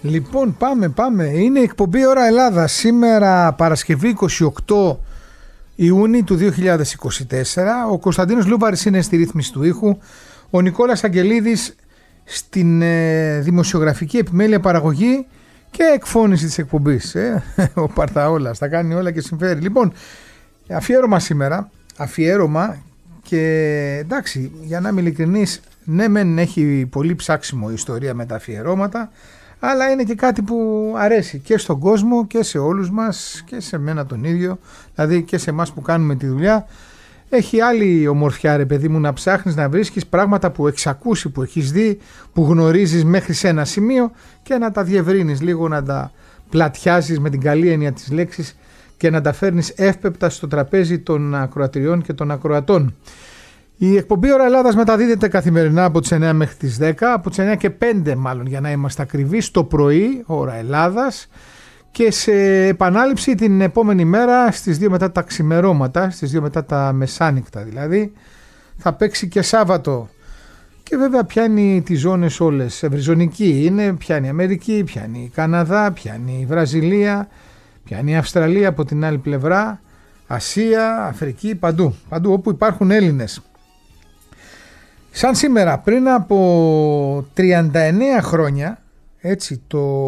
Λοιπόν, πάμε. Είναι η εκπομπή Ώρα Ελλάδα. Σήμερα Παρασκευή 28 Ιούνιου του 2024. Ο Κωνσταντίνος Λούβαρης είναι στη ρύθμιση του ήχου. Ο Νικόλας Αγγελίδης στην δημοσιογραφική επιμέλεια, παραγωγή και εκφώνηση της εκπομπής. Ο Παρταόλας τα κάνει όλα και συμφέρει. Λοιπόν, αφιέρωμα σήμερα. Και εντάξει, για να είμαι ειλικρινής, ναι μεν έχει πολύ ψάξιμο η ιστορία με τα αφιερώματα, αλλά είναι και κάτι που αρέσει και στον κόσμο και σε όλους μας και σε μένα τον ίδιο, δηλαδή και σε εμάς που κάνουμε τη δουλειά. Έχει άλλη ομορφιά, ρε παιδί μου, να ψάχνεις να βρίσκεις πράγματα που έχεις ακούσει, που έχεις δει, που γνωρίζεις μέχρι σε ένα σημείο και να τα διευρύνεις λίγο, να τα πλατιάζεις με την καλή έννοια της λέξης και να τα φέρνεις εύπεπτα στο τραπέζι των ακροατηριών και των ακροατών. Η εκπομπή Ώρα Ελλάδας μεταδίδεται καθημερινά από τις 9 μέχρι τις 10, από τις 9 και 5 μάλλον για να είμαστε ακριβείς, το πρωί, Ώρα Ελλάδας, και σε επανάληψη την επόμενη μέρα στις 2 μετά τα ξημερώματα, στις 2 μετά τα μεσάνυχτα δηλαδή. Θα παίξει και Σάββατο και βέβαια πιάνει τις ζώνες όλες, ευρυζωνική είναι, πιάνει Αμερική, πιάνει Καναδά, πιάνει Βραζιλία, πιάνει η Αυστραλία από την άλλη πλευρά, Ασία, Αφρική, παντού όπου υπάρχουν Έλληνες. Σαν σήμερα, πριν από 39 χρόνια, έτσι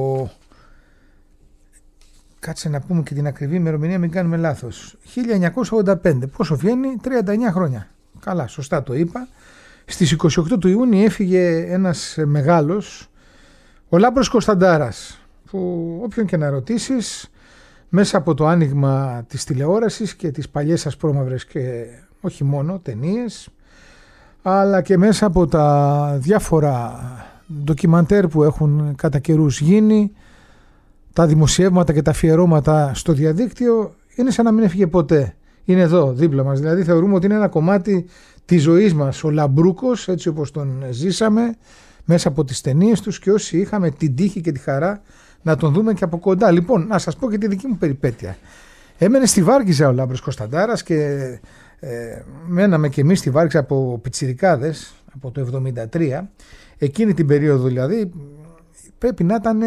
κάτσε να πούμε και την ακριβή ημερομηνία, μην κάνουμε λάθος, 1985, πόσο βγαίνει, 39 χρόνια. Καλά, σωστά το είπα. Στις 28 του Ιούνιου έφυγε ένας μεγάλος, ο Λάμπρος Κωνσταντάρας, που όποιον και να ρωτήσεις, μέσα από το άνοιγμα της τηλεόρασης και τις παλιές ασπρόμαυρες και όχι μόνο ταινίες, αλλά και μέσα από τα διάφορα ντοκιμαντέρ που έχουν κατά καιρούς γίνει, τα δημοσιεύματα και τα αφιερώματα στο διαδίκτυο, είναι σαν να μην έφυγε ποτέ. Είναι εδώ δίπλα μας, δηλαδή θεωρούμε ότι είναι ένα κομμάτι της ζωής μας ο Λαμπρούκος, έτσι όπως τον ζήσαμε μέσα από τις ταινίες τους και όσοι είχαμε την τύχη και τη χαρά να τον δούμε και από κοντά. Λοιπόν, να σας πω και τη δική μου περιπέτεια. Έμενε στη Βάρκιζα ο Λάμπρος Κωνσταντάρας και μέναμε και εμείς στη Βάρκιζα από πιτσιρικάδες, από το 1973. Εκείνη την περίοδο δηλαδή πρέπει να ήταν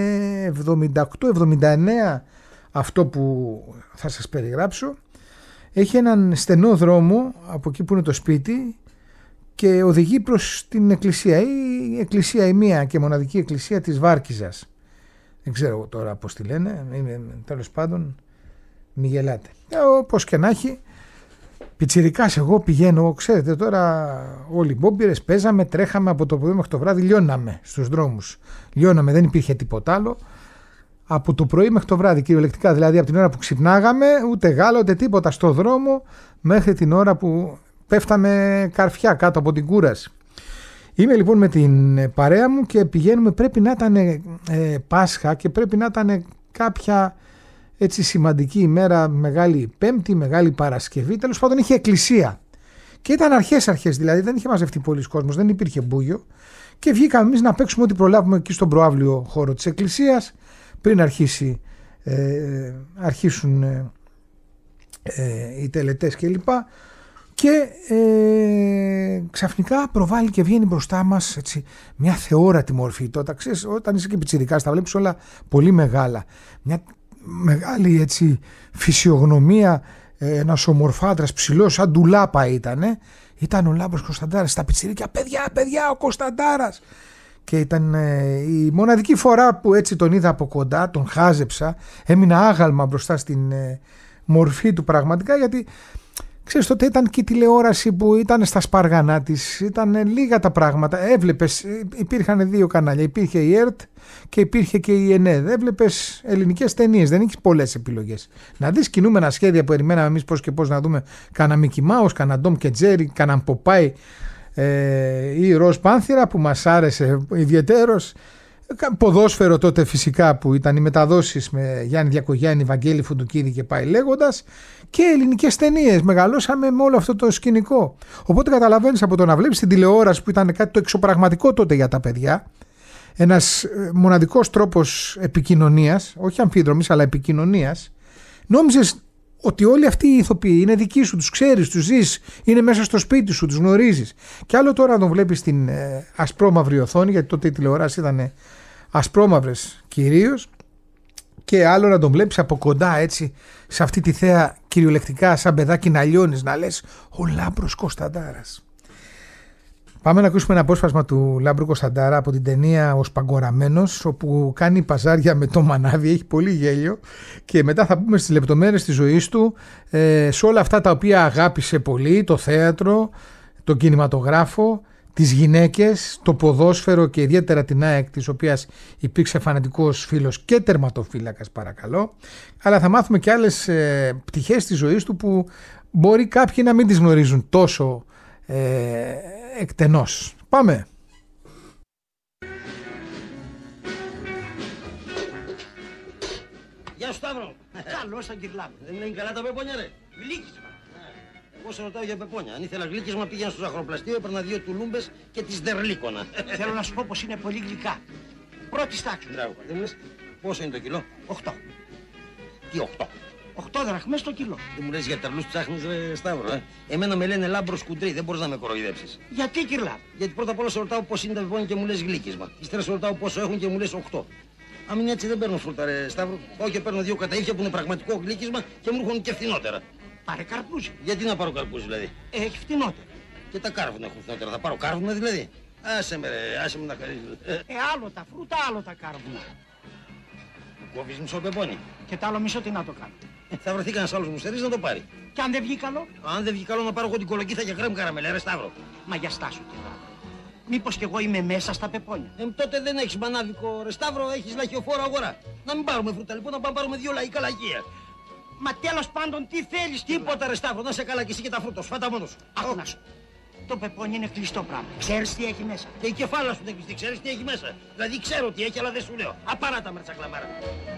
78-79 αυτό που θα σας περιγράψω. Έχει έναν στενό δρόμο από εκεί που είναι το σπίτι και οδηγεί προς την εκκλησία. Η εκκλησία, η μία και μοναδική εκκλησία της Βάρκιζας. Δεν ξέρω τώρα πώς τη λένε, τέλος πάντων μη γελάτε. Όπως και να έχει, πιτσιρικάς εγώ πηγαίνω, ξέρετε τώρα όλοι οι μπόμπιρες παίζαμε, τρέχαμε από το πρωί μέχρι το βράδυ, λιώναμε στους δρόμους. Λιώναμε, δεν υπήρχε τίποτα άλλο. Από το πρωί μέχρι το βράδυ κυριολεκτικά, δηλαδή από την ώρα που ξυπνάγαμε, ούτε γάλα ούτε τίποτα στο δρόμο, μέχρι την ώρα που πέφταμε καρφιά κάτω από την κούραση. Είμαι λοιπόν με την παρέα μου και πηγαίνουμε, πρέπει να ήταν Πάσχα και πρέπει να ήταν κάποια έτσι σημαντική ημέρα, Μεγάλη Πέμπτη, Μεγάλη Παρασκευή, τέλος πάντων είχε εκκλησία. Και ήταν αρχές, δηλαδή δεν είχε μαζευτεί πολλής κόσμος, δεν υπήρχε μπούγιο και βγήκαμε εμείς να παίξουμε ό,τι προλάβουμε εκεί στον προαύλιο χώρο της εκκλησίας πριν αρχίσουν οι τελετές κλπ. Και ξαφνικά προβάλλει και βγαίνει μπροστά μας έτσι, μια θεόρατη μορφή. Τότε ξέρεις, όταν είσαι και πιτσιρικάς τα βλέπεις όλα πολύ μεγάλα. Μια μεγάλη έτσι, φυσιογνωμία, ένας ομορφάντρας ψηλός σαν ντουλάπα ήταν ο Λάμπρος Κωνσταντάρας. Στα πιτσιρίκια, παιδιά ο Κωνσταντάρας. Και ήταν η μοναδική φορά που έτσι τον είδα από κοντά, τον χάζεψα, έμεινα άγαλμα μπροστά στην μορφή του πραγματικά, γιατί ξέρεις τότε ήταν και η τηλεόραση που ήταν στα σπάργανά της, ήταν λίγα τα πράγματα, έβλεπες, υπήρχαν δύο κανάλια, υπήρχε η ΕΡΤ και υπήρχε και η ΕΝΕΔ, έβλεπες ελληνικές ταινίες, δεν είχες πολλές επιλογές. Να δεις κινούμενα σχέδια που περιμέναμε εμείς πώς και πώς να δούμε, κάνα Μίκι Μάους, κάνα Ντόμ και Τζέρι, κάνα Ποπάι ή Ροζ Πάνθυρα που μας άρεσε ιδιαιτέρως. Ποδόσφαιρο τότε φυσικά που ήταν οι μεταδόσεις με Γιάννη Διακογιάννη, Βαγγέλη Φουντουκίδη και πάει λέγοντας, και ελληνικές ταινίες. Μεγαλώσαμε με όλο αυτό το σκηνικό. Οπότε καταλαβαίνεις από το να βλέπεις την τηλεόραση που ήταν κάτι το εξωπραγματικό τότε για τα παιδιά, ένας μοναδικός τρόπος επικοινωνίας, όχι αμφίδρομης αλλά επικοινωνίας, νόμιζες ότι όλοι αυτοί οι ηθοποιοί είναι δικοί σου, τους ξέρεις, τους ζεις, είναι μέσα στο σπίτι σου, τους γνωρίζεις. Και άλλο τώρα να τον βλέπεις στην ασπρόμαυρη οθόνη, γιατί τότε η τηλεόραση ήταν ασπρόμαυρες κυρίως, και άλλο να τον βλέπεις από κοντά έτσι σε αυτή τη θέα κυριολεκτικά σαν παιδάκι να λιώνεις, να λες ο Λάμπρος Κωνσταντάρας. Πάμε να ακούσουμε ένα απόσπασμα του Λάμπρου Κωνσταντάρα από την ταινία «Ο Σπαγκοραμένος», όπου κάνει παζάρια με το μανάβι, έχει πολύ γέλιο, και μετά θα πούμε στις λεπτομέρειες της ζωής του, σε όλα αυτά τα οποία αγάπησε πολύ, το θέατρο, τον κινηματογράφο, τις γυναίκες, το ποδόσφαιρο και ιδιαίτερα την ΑΕΚ, της οποίας υπήρξε φανατικός φίλος και τερματοφύλακας, παρακαλώ. Αλλά θα μάθουμε και άλλες πτυχές της ζωής του που μπορεί κάποιοι να μην τις γνωρίζουν τόσο εκτενώς. Πάμε! Γεια σου Σταύρο! Καλώς θα κυρλάμε. Δεν είναι καλά τα πεπόνια ρε? Γλύκισμα. Εγώ σε ρωτάω για πεπόνια. Αν ήθελα γλύκισμα πήγαινα στο ζαχαροπλαστείο, έπαιρνα 2 τουλούμπες και τις δερλίκωνα. Θέλω να σου πω πως είναι πολύ γλυκά. Πρώτη τάξη. Μπράβο, δεν μου λες πόσο είναι το κιλό? 8. Τι 8? 8 δραχμές το κιλό. Δεν μου λες για τερλούς ψάχνεις ρε Σταύρο, Εμένα με λένε Λάμπρος Κουντρί, δεν μπορείς να με κοροϊδέψεις. Γιατί κυρλάμε? Γιατί πρώτα απ' όλα σε ρωτάω πώς είναι τα πεπόνια και μου λες γλύκισμα. Ύστερα σε ρωτάω πόσο έχουν και μου λες 8. Αν είναι έτσι δεν παίρνω φρούτα ρε Σταύρο. Πάω και παίρνω 2 καταΐφια που είναι πραγματικό γλύκισμα και μου έρχονται και φθηνότερα. Πάρε καρπούζι. Γιατί να πάρω καρπούζι δηλαδή? Έχει φτηνότερα. Και τα κάρβουνα έχουν φθηνότερα. Θα πάρω κάρβουνα δηλαδή? Άσε με ρε, άσε με να χαρίζεις. Άλλο τα φρούτα, άλλο τα κάρβουνα. Κόβεις μισό πεπόνι. Και το άλλο μισό τι να το κάνω? Θα βρεθεί κανένας άλλος μουστερής να το πάρει. Και αν δεν βγει καλό? Αν δεν βγει καλό να πάρω εγώ την κολοκύθα και κρέμ καραμέλα, ρε Σταύρο. Μα για στάσου κυρλάμε. Μήπως κι εγώ είμαι μέσα στα πεπόνια? Τότε δεν έχεις μανάβικο ρε Σταύρο, έχεις λαχιοφόρο αγορά. Να μην πάρουμε φρούτα λοιπόν, να πάμε πάρουμε 2 λαϊκά λαχεία. Μα τέλος πάντων τι θέλεις? Τίποτα ρε Σταύρο, να σε καλά κι εσύ και τα φρούτα σου, φάτα μόνος σου. Άκου να σου. Το πεπόνι είναι κλειστό πράγμα. Ξέρεις τι έχει μέσα? Και η κεφάλα σου δεν κλειστή, ξέρεις τι έχει μέσα? Δηλαδή ξέρω τι έχει, αλλά δεν σου λέω. Απαράτα με τσακλαμάρα.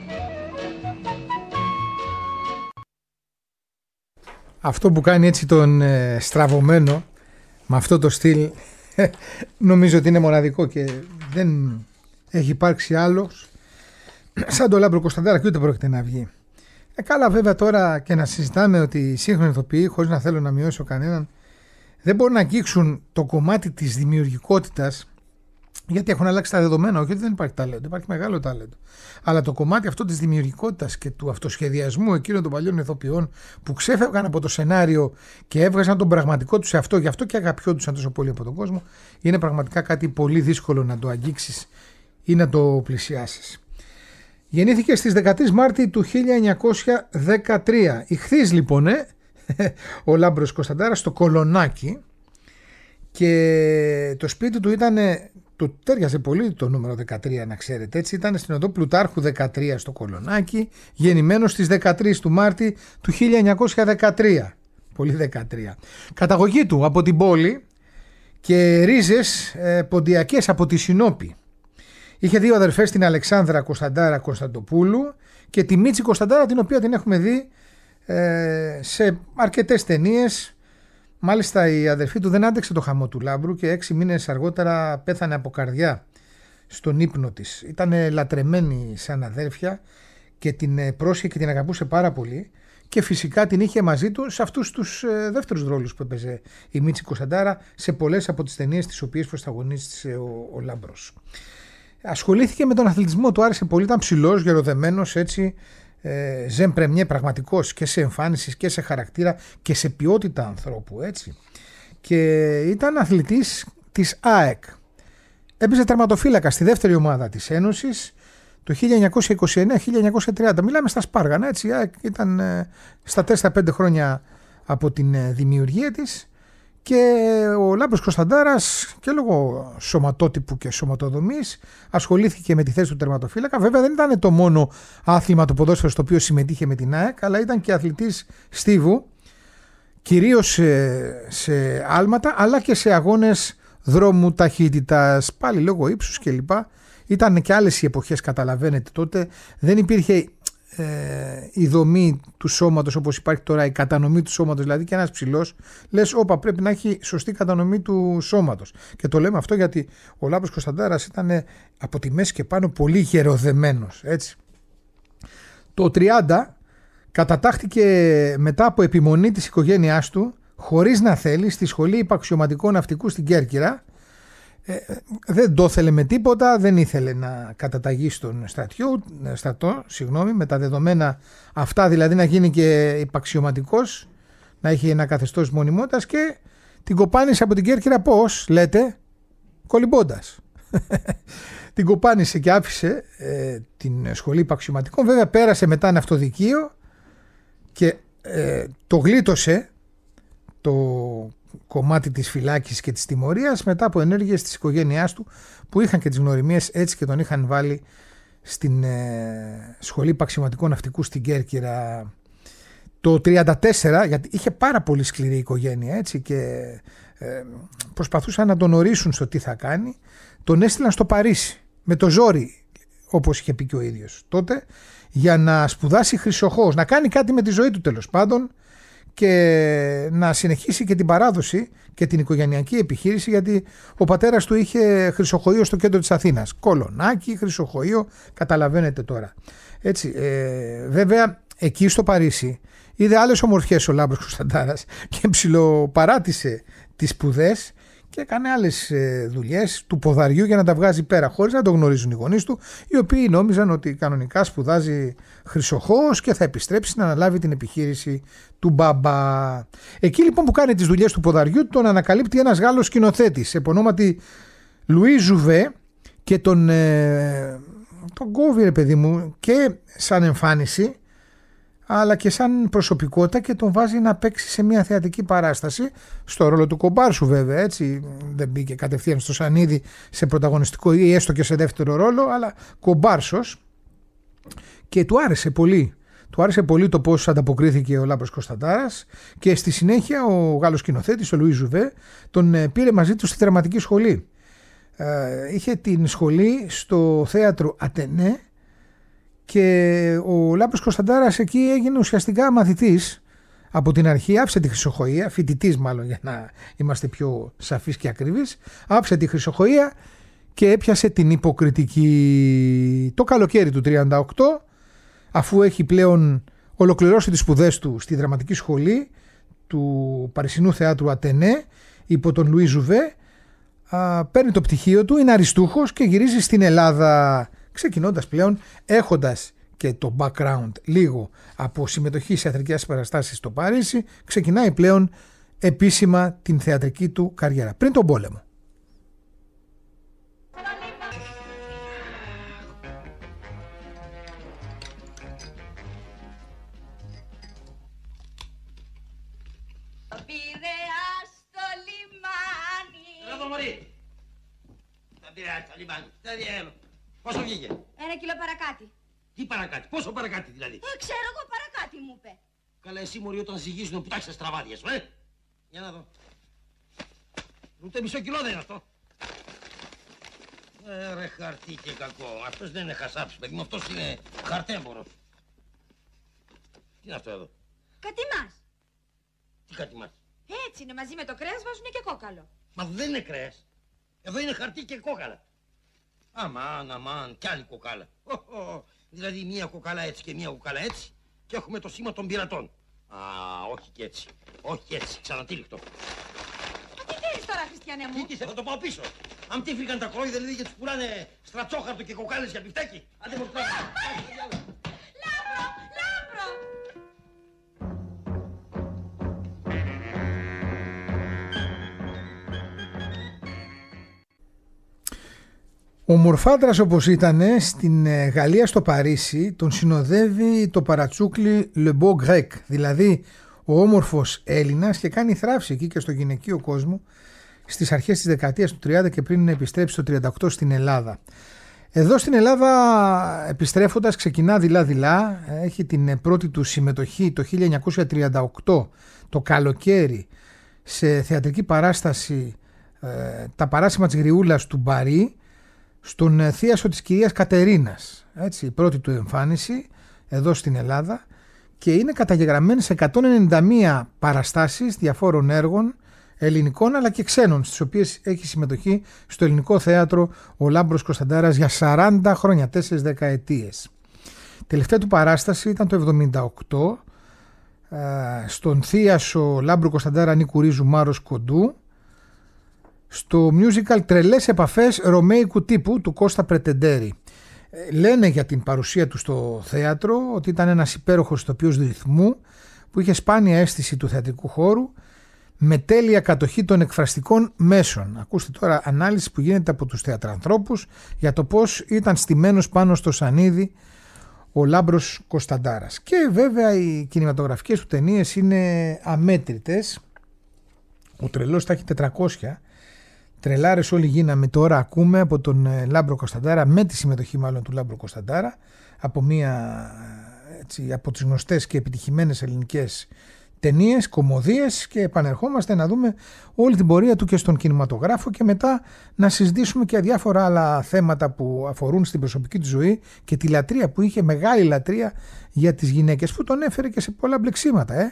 Αυτό που κάνει έτσι τον στραβωμένο με αυτό το στυλ νομίζω ότι είναι μοναδικό και δεν έχει υπάρξει άλλος σαν τον Λάμπρο Κωνσταντάρα και ούτε πρόκειται να βγει. Καλά βέβαια τώρα και να συζητάμε ότι οι σύγχρονοι ηθοποιοί, χωρίς να θέλω να μειώσω κανέναν, δεν μπορούν να αγγίξουν το κομμάτι της δημιουργικότητας, γιατί έχουν αλλάξει τα δεδομένα. Όχι ότι δεν υπάρχει ταλέντο, υπάρχει μεγάλο ταλέντο. Αλλά το κομμάτι αυτό της δημιουργικότητας και του αυτοσχεδιασμού εκείνων των παλιών ηθοποιών που ξέφευγαν από το σενάριο και έβγαζαν τον πραγματικό τους εαυτό, γι' αυτό και αγαπιόντουσαν τόσο πολύ από τον κόσμο, είναι πραγματικά κάτι πολύ δύσκολο να το αγγίξεις ή να το πλησιάσεις. Γεννήθηκε στις 13 Μάρτη του 1913. Ηχθείς λοιπόν ο Λάμπρος Κωνσταντάρας στο Κολονάκι, και το σπίτι του ήταν, του τέριαζε πολύ το νούμερο 13 να ξέρετε, έτσι, ήταν στην οδό Πλουτάρχου 13 στο Κολονάκι, γεννημένος στις 13 του Μάρτη του 1913. Πολύ 13. Καταγωγή του από την πόλη και ρίζες ποντιακές από τη Σινόπη. Είχε 2 αδερφές, την Αλεξάνδρα Κωνσταντάρα Κωνσταντοπούλου και τη Μίτση Κωνσταντάρα, την οποία την έχουμε δει σε αρκετές ταινίες. Μάλιστα η αδερφή του δεν άντεξε το χαμό του Λάμπρου και 6 μήνες αργότερα πέθανε από καρδιά στον ύπνο της. Ήταν λατρεμένη σαν αδέρφια και την πρόσχε και την αγαπούσε πάρα πολύ, και φυσικά την είχε μαζί του σε αυτούς τους δεύτερους ρόλους που έπαιζε η Μίτση Κωνσταντάρα σε πολλές από τις ταινίες τις οποίες πρωταγωνίστησε ο Λάμπρος. Ασχολήθηκε με τον αθλητισμό, του άρεσε πολύ, ήταν ψηλός, γεροδεμένος, έτσι, ζεν πρεμιέ πραγματικός και σε εμφάνιση και σε χαρακτήρα και σε ποιότητα ανθρώπου, έτσι. Και ήταν αθλητής της ΑΕΚ. Έπαιζε τερματοφύλακα στη δεύτερη ομάδα της Ένωσης το 1929-1930. Μιλάμε στα Σπάργανα, έτσι. Η ΑΕΚ ήταν στα 4-5 χρόνια από την δημιουργία της. Και ο Λάμπρος Κωνσταντάρας, και λόγω σωματότυπου και σωματοδομής, ασχολήθηκε με τη θέση του τερματοφύλακα. Βέβαια δεν ήταν το μόνο άθλημα το ποδόσφαιρο στο οποίο συμμετείχε με την ΑΕΚ, αλλά ήταν και αθλητής στίβου, κυρίως σε άλματα, αλλά και σε αγώνες δρόμου, ταχύτητας, πάλι λόγω ύψους κλπ. Ήταν και άλλες οι εποχές, καταλαβαίνετε, τότε δεν υπήρχε η δομή του σώματος όπως υπάρχει τώρα, η κατανομή του σώματος, δηλαδή και ένας ψηλός λες όπα πρέπει να έχει σωστή κατανομή του σώματος, και το λέμε αυτό γιατί ο Λάμπρος Κωνσταντάρας ήταν από τη μέση και πάνω πολύ γεροδεμένος, έτσι. Το 30 κατατάχθηκε μετά από επιμονή της οικογένειάς του, χωρίς να θέλει, στη Σχολή Υπαξιωματικών Ναυτικού στην Κέρκυρα, Δεν το ήθελε με τίποτα, δεν ήθελε να καταταγεί στον στρατό, με τα δεδομένα αυτά, δηλαδή να γίνει και υπαξιωματικός, να έχει ένα καθεστώς μονιμότητας, και την κοπάνισε από την Κέρκυρα, πώς λέτε, κολυμπώντας. Την κοπάνισε και άφησε την σχολή υπαξιωματικών. Βέβαια πέρασε μετά ένα αυτοδικείο και το γλίτωσε το κομμάτι της φυλάκης και της τιμωρίας μετά από ενέργειες της οικογένειάς του, που είχαν και τις γνωριμίες, έτσι και τον είχαν βάλει στην σχολή υπαξιωματικών ναυτικού στην Κέρκυρα. Το 1934, γιατί είχε πάρα πολύ σκληρή οικογένεια, έτσι, και προσπαθούσαν να τον ορίσουν στο τι θα κάνει, τον έστειλαν στο Παρίσι με το ζόρι, όπως είχε πει και ο ίδιος τότε, για να σπουδάσει χρυσοχώος, να κάνει κάτι με τη ζωή του τέλος πάντων και να συνεχίσει και την παράδοση και την οικογενειακή επιχείρηση, γιατί ο πατέρας του είχε χρυσοχωείο στο κέντρο της Αθήνας. Κολονάκι, χρυσοχωείο, καταλαβαίνετε τώρα. Έτσι, βέβαια εκεί στο Παρίσι είδε άλλες ομορφιές ο Λάμπρος Κωνσταντάρας και ψιλοπαράτησε τις σπουδές και έκανε άλλες δουλειές του ποδαριού για να τα βγάζει πέρα, χωρίς να το γνωρίζουν οι γονείς του, οι οποίοι νόμιζαν ότι κανονικά σπουδάζει χρυσοχώος και θα επιστρέψει να αναλάβει την επιχείρηση του μπαμπά. Εκεί λοιπόν που κάνει τις δουλειές του ποδαριού, τον ανακαλύπτει ένας Γάλλος σκηνοθέτης επωνόματι Λουί Ζουβέ και τον κόβει, ρε παιδί μου, και σαν εμφάνιση αλλά και σαν προσωπικότητα, και τον βάζει να παίξει σε μια θεατρική παράσταση στο ρόλο του κομπάρσου, βέβαια, έτσι, δεν μπήκε κατευθείαν στο σανίδι σε πρωταγωνιστικό ή έστω και σε δεύτερο ρόλο, αλλά κομπάρσος, και του άρεσε πολύ. Του άρεσε πολύ το πώς ανταποκρίθηκε ο Λάμπρος Κωνσταντάρας, και στη συνέχεια ο Γάλλος σκηνοθέτης, ο Λουί Ζουβέ, τον πήρε μαζί του στη δραματική σχολή. Είχε την σχολή στο θέατρο Ατενέ, και ο Λάμπρος Κωνσταντάρας εκεί έγινε ουσιαστικά μαθητής από την αρχή. Άφησε τη χρυσοχωεία, φοιτητής μάλλον, για να είμαστε πιο σαφείς και ακριβείς. Άφησε τη χρυσοχωεία και έπιασε την υποκριτική. Το καλοκαίρι του 1938, αφού έχει πλέον ολοκληρώσει τις σπουδές του στη δραματική σχολή του Παρισινού Θεάτρου Ατενέ υπό τον Λουί Ζουβέ, παίρνει το πτυχίο του, είναι αριστούχος και γυρίζει στην Ελλάδα, ξεκινώντας πλέον, έχοντας και το background λίγο από συμμετοχή σε θεατρικές παραστάσεις στο Παρίσι, ξεκινάει πλέον επίσημα την θεατρική του καριέρα, πριν τον πόλεμο. Πόσο βγήκε? 1 κιλό παρακάτι. Τι παρακάτι, πόσο παρακάτι δηλαδή? Ξέρω εγώ, παρακάτι μου είπε. Καλά, εσύ μωρή, όταν ζυγίζουν που τάξεις τα στραβάδια σου, Για να δω. Ούτε μισό κιλό δεν είναι αυτό. Ρε χαρτί και κακό. Αυτός δεν είναι χασάψης, παιδί μου, αυτός είναι χαρτέμπορος. Τι είναι αυτό εδώ? Κατημάς. Τι κατημάς? Έτσι είναι, μαζί με το κρέας βάζουν και κόκαλο. Μα δεν είναι κρέας. Εδώ είναι χαρτί και κόκαλα. Αμάν, κι άλλη κοκάλα. Δηλαδή μία κοκάλα έτσι και μία κοκάλα έτσι, και έχουμε το σήμα των πειρατών. Όχι και έτσι. Όχι έτσι, ξανατύλικτο. Τι θέλεις τώρα, Χριστιανέ μου? Τι θα το πάω πίσω. Αν τύφληκαν τα κρόιδα, δηλαδή, και τους πουλάνε στρατσόχαρτο και κοκάλες για μπιφτέκι. Άντε μου το Λάμπρο! Ο Μορφάντρας, όπως ήταν στην Γαλλία, στο Παρίσι, τον συνοδεύει το παρατσούκλι Le Beau Grec, δηλαδή ο όμορφος Έλληνας, και κάνει θράψη εκεί και στο γυναικείο κόσμο στις αρχές της δεκαετίας του 30 και πριν επιστρέψει το 38 στην Ελλάδα. Εδώ στην Ελλάδα, επιστρέφοντας, ξεκινά δειλά-δειλά, έχει την πρώτη του συμμετοχή το 1938 το καλοκαίρι σε θεατρική παράσταση «Τα παράσημα της Γριούλας» του Μπαρί, στον θίασο της κυρίας Κατερίνας, έτσι, η πρώτη του εμφάνιση εδώ στην Ελλάδα, και είναι καταγεγραμμένη σε 191 παραστάσεις διαφόρων έργων ελληνικών αλλά και ξένων, στις οποίες έχει συμμετοχή στο ελληνικό θέατρο ο Λάμπρος Κωνσταντάρας για 40 χρόνια, 4 δεκαετίες. Τελευταία του παράσταση ήταν το 1978 στον θίασο Λάμπρου Κωνσταντάρα Νίκου Ρίζου Μάρος Κοντού, στο musical «Τρελές επαφές ρωμαϊκού τύπου» του Κώστα Πρετεντέρη. Λένε για την παρουσία του στο θέατρο ότι ήταν ένας υπέροχος ηθοποιός ρυθμού που είχε σπάνια αίσθηση του θεατρικού χώρου με τέλεια κατοχή των εκφραστικών μέσων. Ακούστε τώρα ανάλυση που γίνεται από τους θεατρανθρώπους για το πώς ήταν στημένος πάνω στο σανίδι ο Λάμπρος Κωνσταντάρας. Και βέβαια οι κινηματογραφικές του ταινίες είναι αμέτρητες. Ο τρελός τα έχει 400. Τρελάρες όλοι γίναμε, τώρα ακούμε από τον Λάμπρο Κωνσταντάρα, με τη συμμετοχή μάλλον του Λάμπρου Κωνσταντάρα, από από τις γνωστές και επιτυχημένες ελληνικές ταινίες, κωμωδίες, και επανερχόμαστε να δούμε όλη την πορεία του και στον κινηματογράφο και μετά να συζητήσουμε και διάφορα άλλα θέματα που αφορούν στην προσωπική του ζωή και τη λατρεία που είχε, μεγάλη λατρεία για τις γυναίκες, που τον έφερε και σε πολλά μπλεξίματα.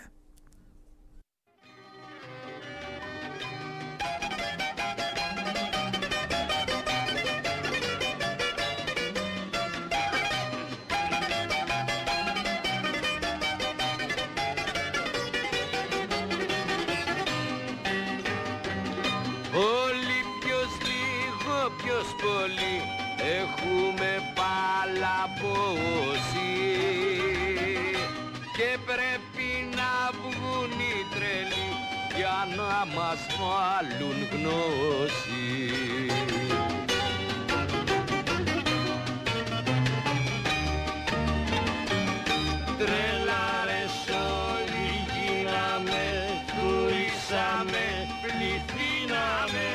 Έχουμε παλαμπώσει και πρέπει να βγουν οι τρελοί για να μας βάλουν γνώση. Τρελάρες όλοι γίναμε, τουρίσαμε, πληθύναμε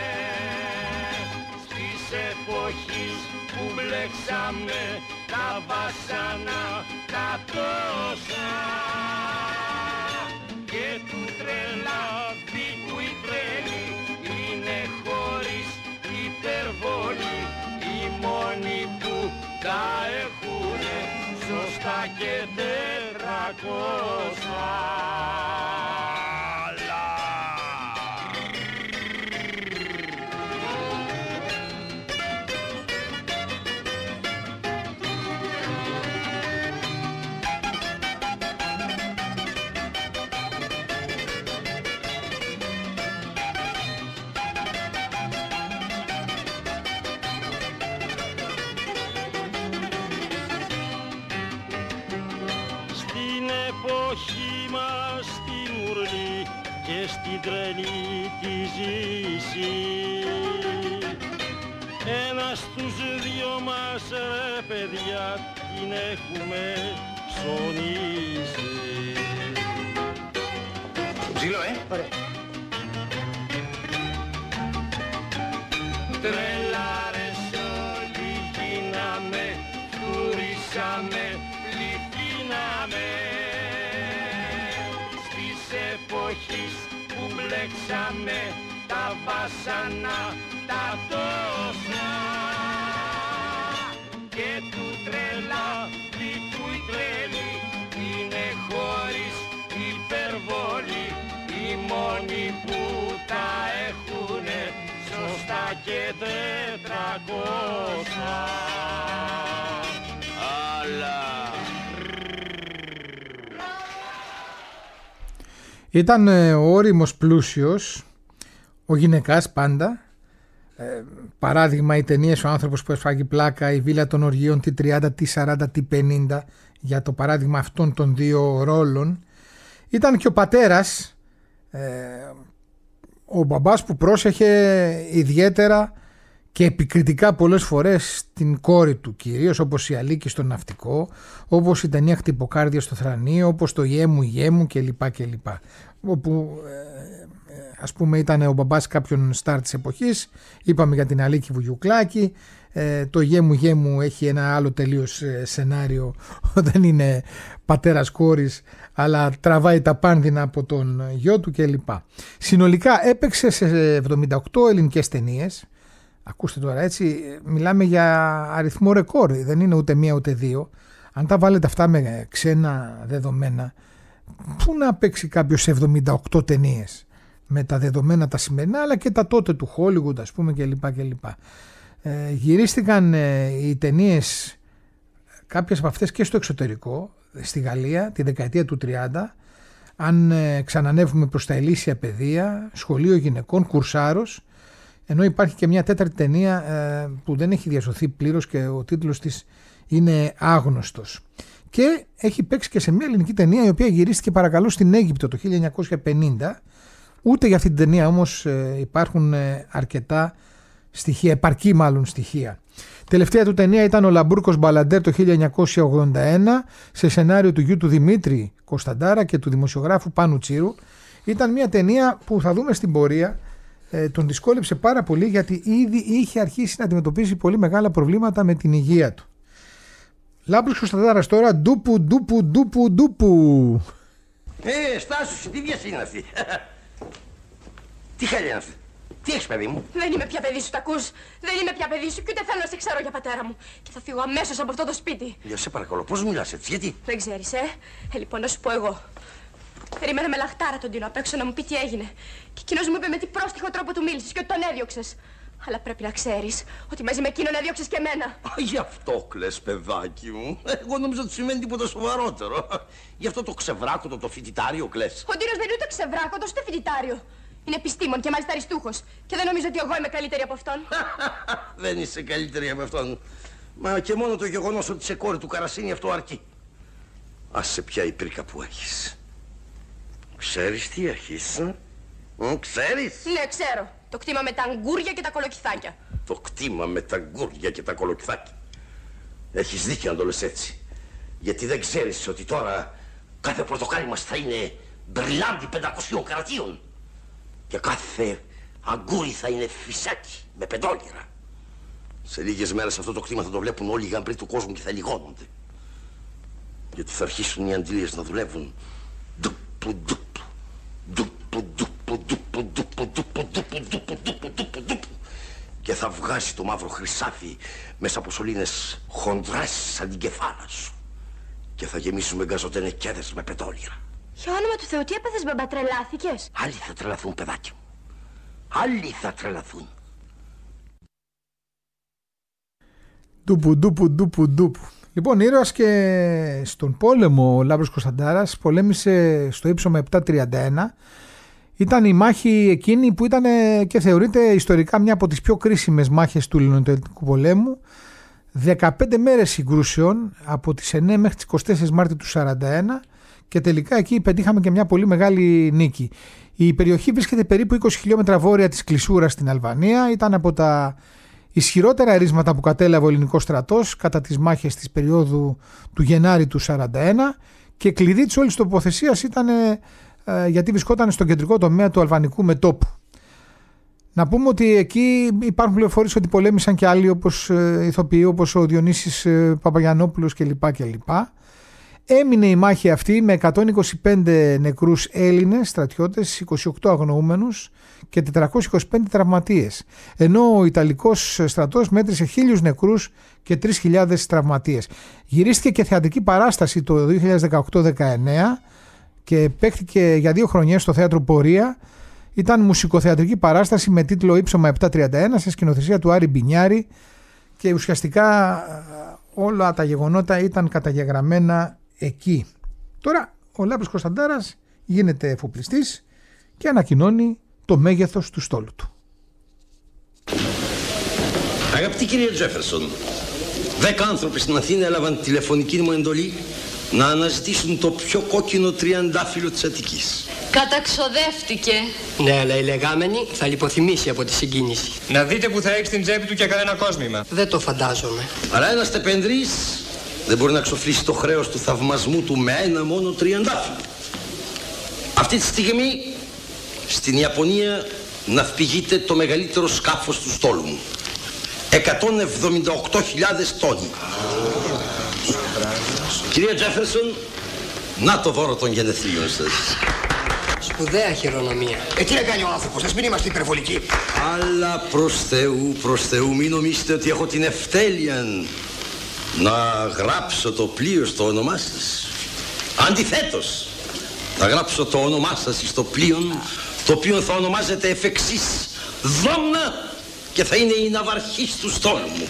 στις εποχής που μπλέξαμε τα βάσανα τα τόσα και του τρελάδι που η τρέλη είναι χωρίς υπερβολή, οι μόνοι που τα έχουνε σωστά και 400. Στην τρελή τη ζήση ένα στους δυο μας ρε παιδιά την έχουμε ψωνίσει. Ψηλό, Ωραία. Τρελάρες όλοι γίναμε, τουρίσαμε, πληθύναμε στις εποχής που μπλέξαμε τα βάσανα τα τόσα και του τρελάδι που η τρέλη είναι χωρίς υπερβολή, οι μόνοι που τα έχουνε σωστά και 400. Αλλά ήταν ο όριμος πλούσιος, ο γυναικάς πάντα. Παράδειγμα οι ταινίες «Ο άνθρωπος που έσφαγε πλάκα», «Η βίλα των οργείων», «Τι 30, τι 40, τι 50», για το παράδειγμα αυτών των δύο ρόλων. Ήταν και ο πατέρας, ο μπαμπάς που πρόσεχε ιδιαίτερα και επικριτικά πολλές φορές την κόρη του, κυρίως όπως η Αλίκη στο Ναυτικό, όπως η ταινία «Χτυποκάρδια στο Θρανείο», όπως το «Γέ μου» κλπ. Όπου ας πούμε ήταν ο μπαμπάς κάποιων στάρ της εποχής. Είπαμε για την Αλίκη Βουγιουκλάκη. Το «Γέ μου» έχει ένα άλλο τελείως σενάριο, δεν είναι πατέρας κόρης, αλλά τραβάει τα πάνδυνα από τον γιο του κλπ. Συνολικά έπαιξε σε 78 ελληνικές ταινίες. Ακούστε τώρα, έτσι μιλάμε για αριθμό ρεκόρ, δεν είναι ούτε μία ούτε δύο. Αν τα βάλετε αυτά με ξένα δεδομένα, πού να παίξει κάποιος σε 78 ταινίες με τα δεδομένα τα σημερινά, αλλά και τα τότε του Hollywood, ας πούμε, κλπ. Γυρίστηκαν οι ταινίες, κάποιες από αυτές και στο εξωτερικό, στη Γαλλία τη δεκαετία του 30. Αν ξανανεύουμε προς τα ηλίσια παιδεία, σχολείο γυναικών, Κουρσάρος, ενώ υπάρχει και μια τέταρτη ταινία που δεν έχει διασωθεί πλήρως και ο τίτλος της είναι άγνωστος. Και έχει παίξει και σε μια ελληνική ταινία η οποία γυρίστηκε παρακαλώ στην Αίγυπτο το 1950. Ούτε για αυτή την ταινία όμως υπάρχουν αρκετά στοιχεία, επαρκή μάλλον στοιχεία. Τελευταία του ταινία ήταν ο Λαμπούρκος Μπαλαντέρ το 1981 σε σενάριο του γιου του Δημήτρη Κωνσταντάρα και του δημοσιογράφου Πάνου Τσίρου. Ήταν μια ταινία που θα δούμε στην πορεία τον δυσκόλεψε πάρα πολύ, γιατί ήδη είχε αρχίσει να αντιμετωπίζει πολύ μεγάλα προβλήματα με την υγεία του. Λάμπρος Κωνσταντάρας τώρα, ντούπου. Στάσου, τι βιάση είναι αυτή. Τι χαλιά είναι αυτή. Τι έχεις, παιδί μου? Δεν είμαι πια παιδί σου, τ' ακούς? Δεν είμαι πια παιδί σου και ούτε θέλω να σε ξέρω για πατέρα μου. Και θα φύγω αμέσως από αυτό το σπίτι. Για σε παρακαλώ, πώς μιλάς έτσι, γιατί? Δεν ξέρεις, λοιπόν, να σου πω εγώ. Περίμενα με λαχτάρα τον Τίνο απ' έξω να μου πει τι έγινε. Και εκείνος μου είπε με τι πρόστιχο τρόπο του μίλησες και ότι τον έδιωξες. Αλλά πρέπει να ξέρεις ότι μαζί με εκείνον έδιωξες και εμένα. Γι' αυτό κλαις, παιδάκι μου. Εγώ νόμιζα ότι σημαίνει τίποτα σοβαρότερο. Γι' αυτό το ξεβράκωτο, το φοιτητάριο κλαις. Ο Τίνος δεν είναι ούτε ξεβράκωτος ούτε φοιτητάριο. Είναι επιστήμον και μάλιστα αριστούχος. Και δεν νομίζω ότι εγώ είμαι καλύτερη από αυτόν. Δεν είσαι καλύτερη από αυτόν. Μα και μόνο το γεγονός ότι είσαι κόρη του Καρασίνη αυτό αρκεί. Άσε πια η πρίκα που έχεις. Ξέρεις τι έχεις, ξέρεις? Ναι, ξέρω. Το κτήμα με τα αγκούρια και τα κολοκυθάκια. Το κτήμα με τα αγκούρια και τα κολοκυθάκια. Έχεις δίκιο να το λες έτσι. Γιατί δεν ξέρεις ότι τώρα κάθε πορτοκάλι μας θα είναι μπριλάντι 500 καρατίων. Και κάθε αγκούρι θα είναι φυσάκι με πεντόλυρα. Σε λίγες μέρες αυτό το κτήμα θα το βλέπουν όλοι οι γαμπροί του κόσμου και θα λιγώνονται. Γιατί θα αρχίσουν οι αντιλίες να δουλεύουν. Και θα βγάζει το μαύρο χρυσάφι μέσα από σωλήνες χοντρές σαν την κεφάλα σου. Και θα γεμίσουμε γκαζοτενεκέδες με πετόλυρα. Για όνομα του Θεού, τι έπαθες, μπαμπά, τρελάθηκες? Άλλοι θα τρελαθούν, παιδάκι μου. Άλλοι θα τρελαθούν. Ντούπου. Λοιπόν, ήρωας και στον πόλεμο ο Λάμπρος Κωνσταντάρας πολέμησε στο ύψομα 731. Ήταν η μάχη εκείνη που ήταν και θεωρείται ιστορικά μια από τις πιο κρίσιμες μάχες του Ελληνοϊταλικού πολέμου. 15 μέρες συγκρούσεων από τις 9 μέχρι τις 24 Μάρτη του 41 και τελικά εκεί πετύχαμε και μια πολύ μεγάλη νίκη. Η περιοχή βρίσκεται περίπου 20 χιλιόμετρα βόρεια της Κλεισούρας στην Αλβανία. Ήταν από τα ισχυρότερα ερίσματα που κατέλαβε ο ελληνικός στρατός κατά τις μάχες της περίοδου του Γενάρη του 41 και κλειδί της όλης τοποθεσίας ήταν γιατί βρισκόταν στον κεντρικό τομέα του αλβανικού μετώπου. Να πούμε ότι εκεί υπάρχουν πληροφορίες ότι πολέμησαν και άλλοι ηθοποιοί όπως ο Διονύσης Παπαγιαννόπουλος κλπ. Έμεινε η μάχη αυτή με 125 νεκρούς Έλληνες στρατιώτες, 28 αγνοούμενους και 425 τραυματίες, ενώ ο Ιταλικός στρατός μέτρησε 1.000 νεκρούς και 3.000 τραυματίες. Γυρίστηκε και θεατρική παράσταση το 2018-19 και παίχτηκε για 2 χρονιές στο θέατρο Πορεία. Ήταν μουσικοθεατρική παράσταση με τίτλο Ήψωμα 731 σε σκηνοθεσία του Άρη Μπινιάρη και ουσιαστικά όλα τα γεγονότα ήταν καταγεγραμμένα εκεί. Τώρα ο Λάμπρος Κωνσταντάρας γίνεται εφοπλιστής και ανακοινώνει το μέγεθος του στόλου του. Αγαπητή κυρία Τζέφερσον, 10 άνθρωποι στην Αθήνα έλαβαν τηλεφωνική μου εντολή να αναζητήσουν το πιο κόκκινο τριαντάφυλλο της Αττικής. Καταξοδεύτηκε. Ναι, αλλά η λεγάμενη θα λιποθυμήσει από τη συγκίνηση. Να δείτε που θα έχει στην τσέπη του και κανένα κόσμημα. Δεν το φαντάζομαι. Αλλά ένας τεπενδρής δεν μπορεί να ξοφλήσει το χρέος του θαυμασμού του με ένα μόνο τριαντάφυλλο. Αυτή τη στιγμή στην Ιαπωνία ναυπηγείται το μεγαλύτερο σκάφος του στόλου μου. 178.000 τόνοι. Κυρία Τζέφερσον, να το δώρο των γενεθλίων σας. Σπουδαία χειρονομία. Τι να κάνει ο άνθρωπος, ας μην είμαστε υπερβολικοί. Αλλά προς Θεού, μην νομίζετε ότι έχω την ευτέλεια να γράψω το πλοίο στο όνομά σας. Αντιθέτως, θα γράψω το όνομά σας στο πλοίο, το οποίο θα ονομάζεται εφ' εξής Δόμνα και θα είναι η ναυαρχής του στόλου μου.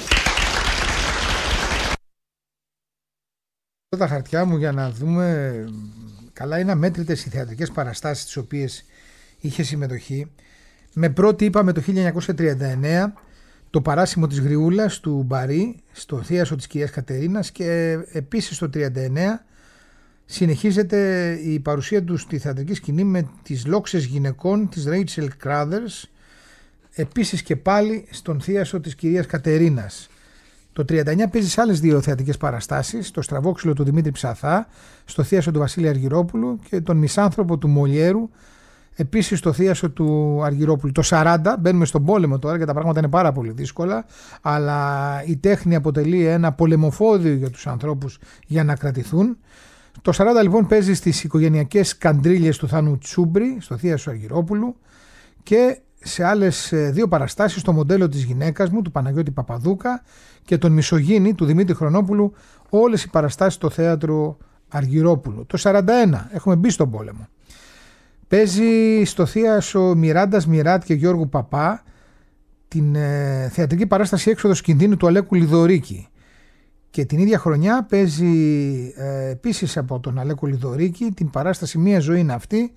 Τα χαρτιά μου για να δούμε, καλά είναι αμέτρητες οι θεατρικές παραστάσεις τις οποίες είχε συμμετοχή. Με πρώτη είπαμε το 1939 το παράσημο της Γριούλας του Μπαρί στο θίασο της κυρίας Κατερίνας, και επίσης το 1939 συνεχίζεται η παρουσία του στη θεατρική σκηνή με τις Λόξες γυναικών της Rachel Crothers, επίσης και πάλι στον θίασο της κυρίας Κατερίνας. Το 1939 παίζει σε άλλες δύο θεατρικές παραστάσεις, το Στραβόξυλο του Δημήτρη Ψαθά στο θίασο του Βασίλη Αργυρόπουλου και τον Μισάνθρωπο του Μολιέρου επίσης στο θίασο του Αργυρόπουλου. Το 40, μπαίνουμε στον πόλεμο τώρα και τα πράγματα είναι πάρα πολύ δύσκολα, αλλά η τέχνη αποτελεί ένα πολεμοφόδιο για τους ανθρώπους για να κρατηθούν. Το 40 λοιπόν παίζει στις οικογενειακές καντρίλιες του Θάνου Τσούμπρη στο θίασο του Αργυρόπουλου και σε άλλες δύο παραστάσεις, το Μοντέλο της γυναίκας μου του Παναγιώτη Παπαδούκα και τον Μισογίνη του Δημήτρη Χρονόπουλου, όλες οι παραστάσεις στο θέατρο Αργυρόπουλου. Το 41 έχουμε μπει στον πόλεμο. Παίζει στο θίασο Μιράντας Μιράτ και Γιώργου Παπά την θεατρική παράσταση Έξοδος Κινδύνου του Αλέκου Λιδωρίκη. Και την ίδια χρονιά παίζει επίσης από τον Αλέκο Λιδωρίκη την παράσταση Μία ζωή είναι αυτή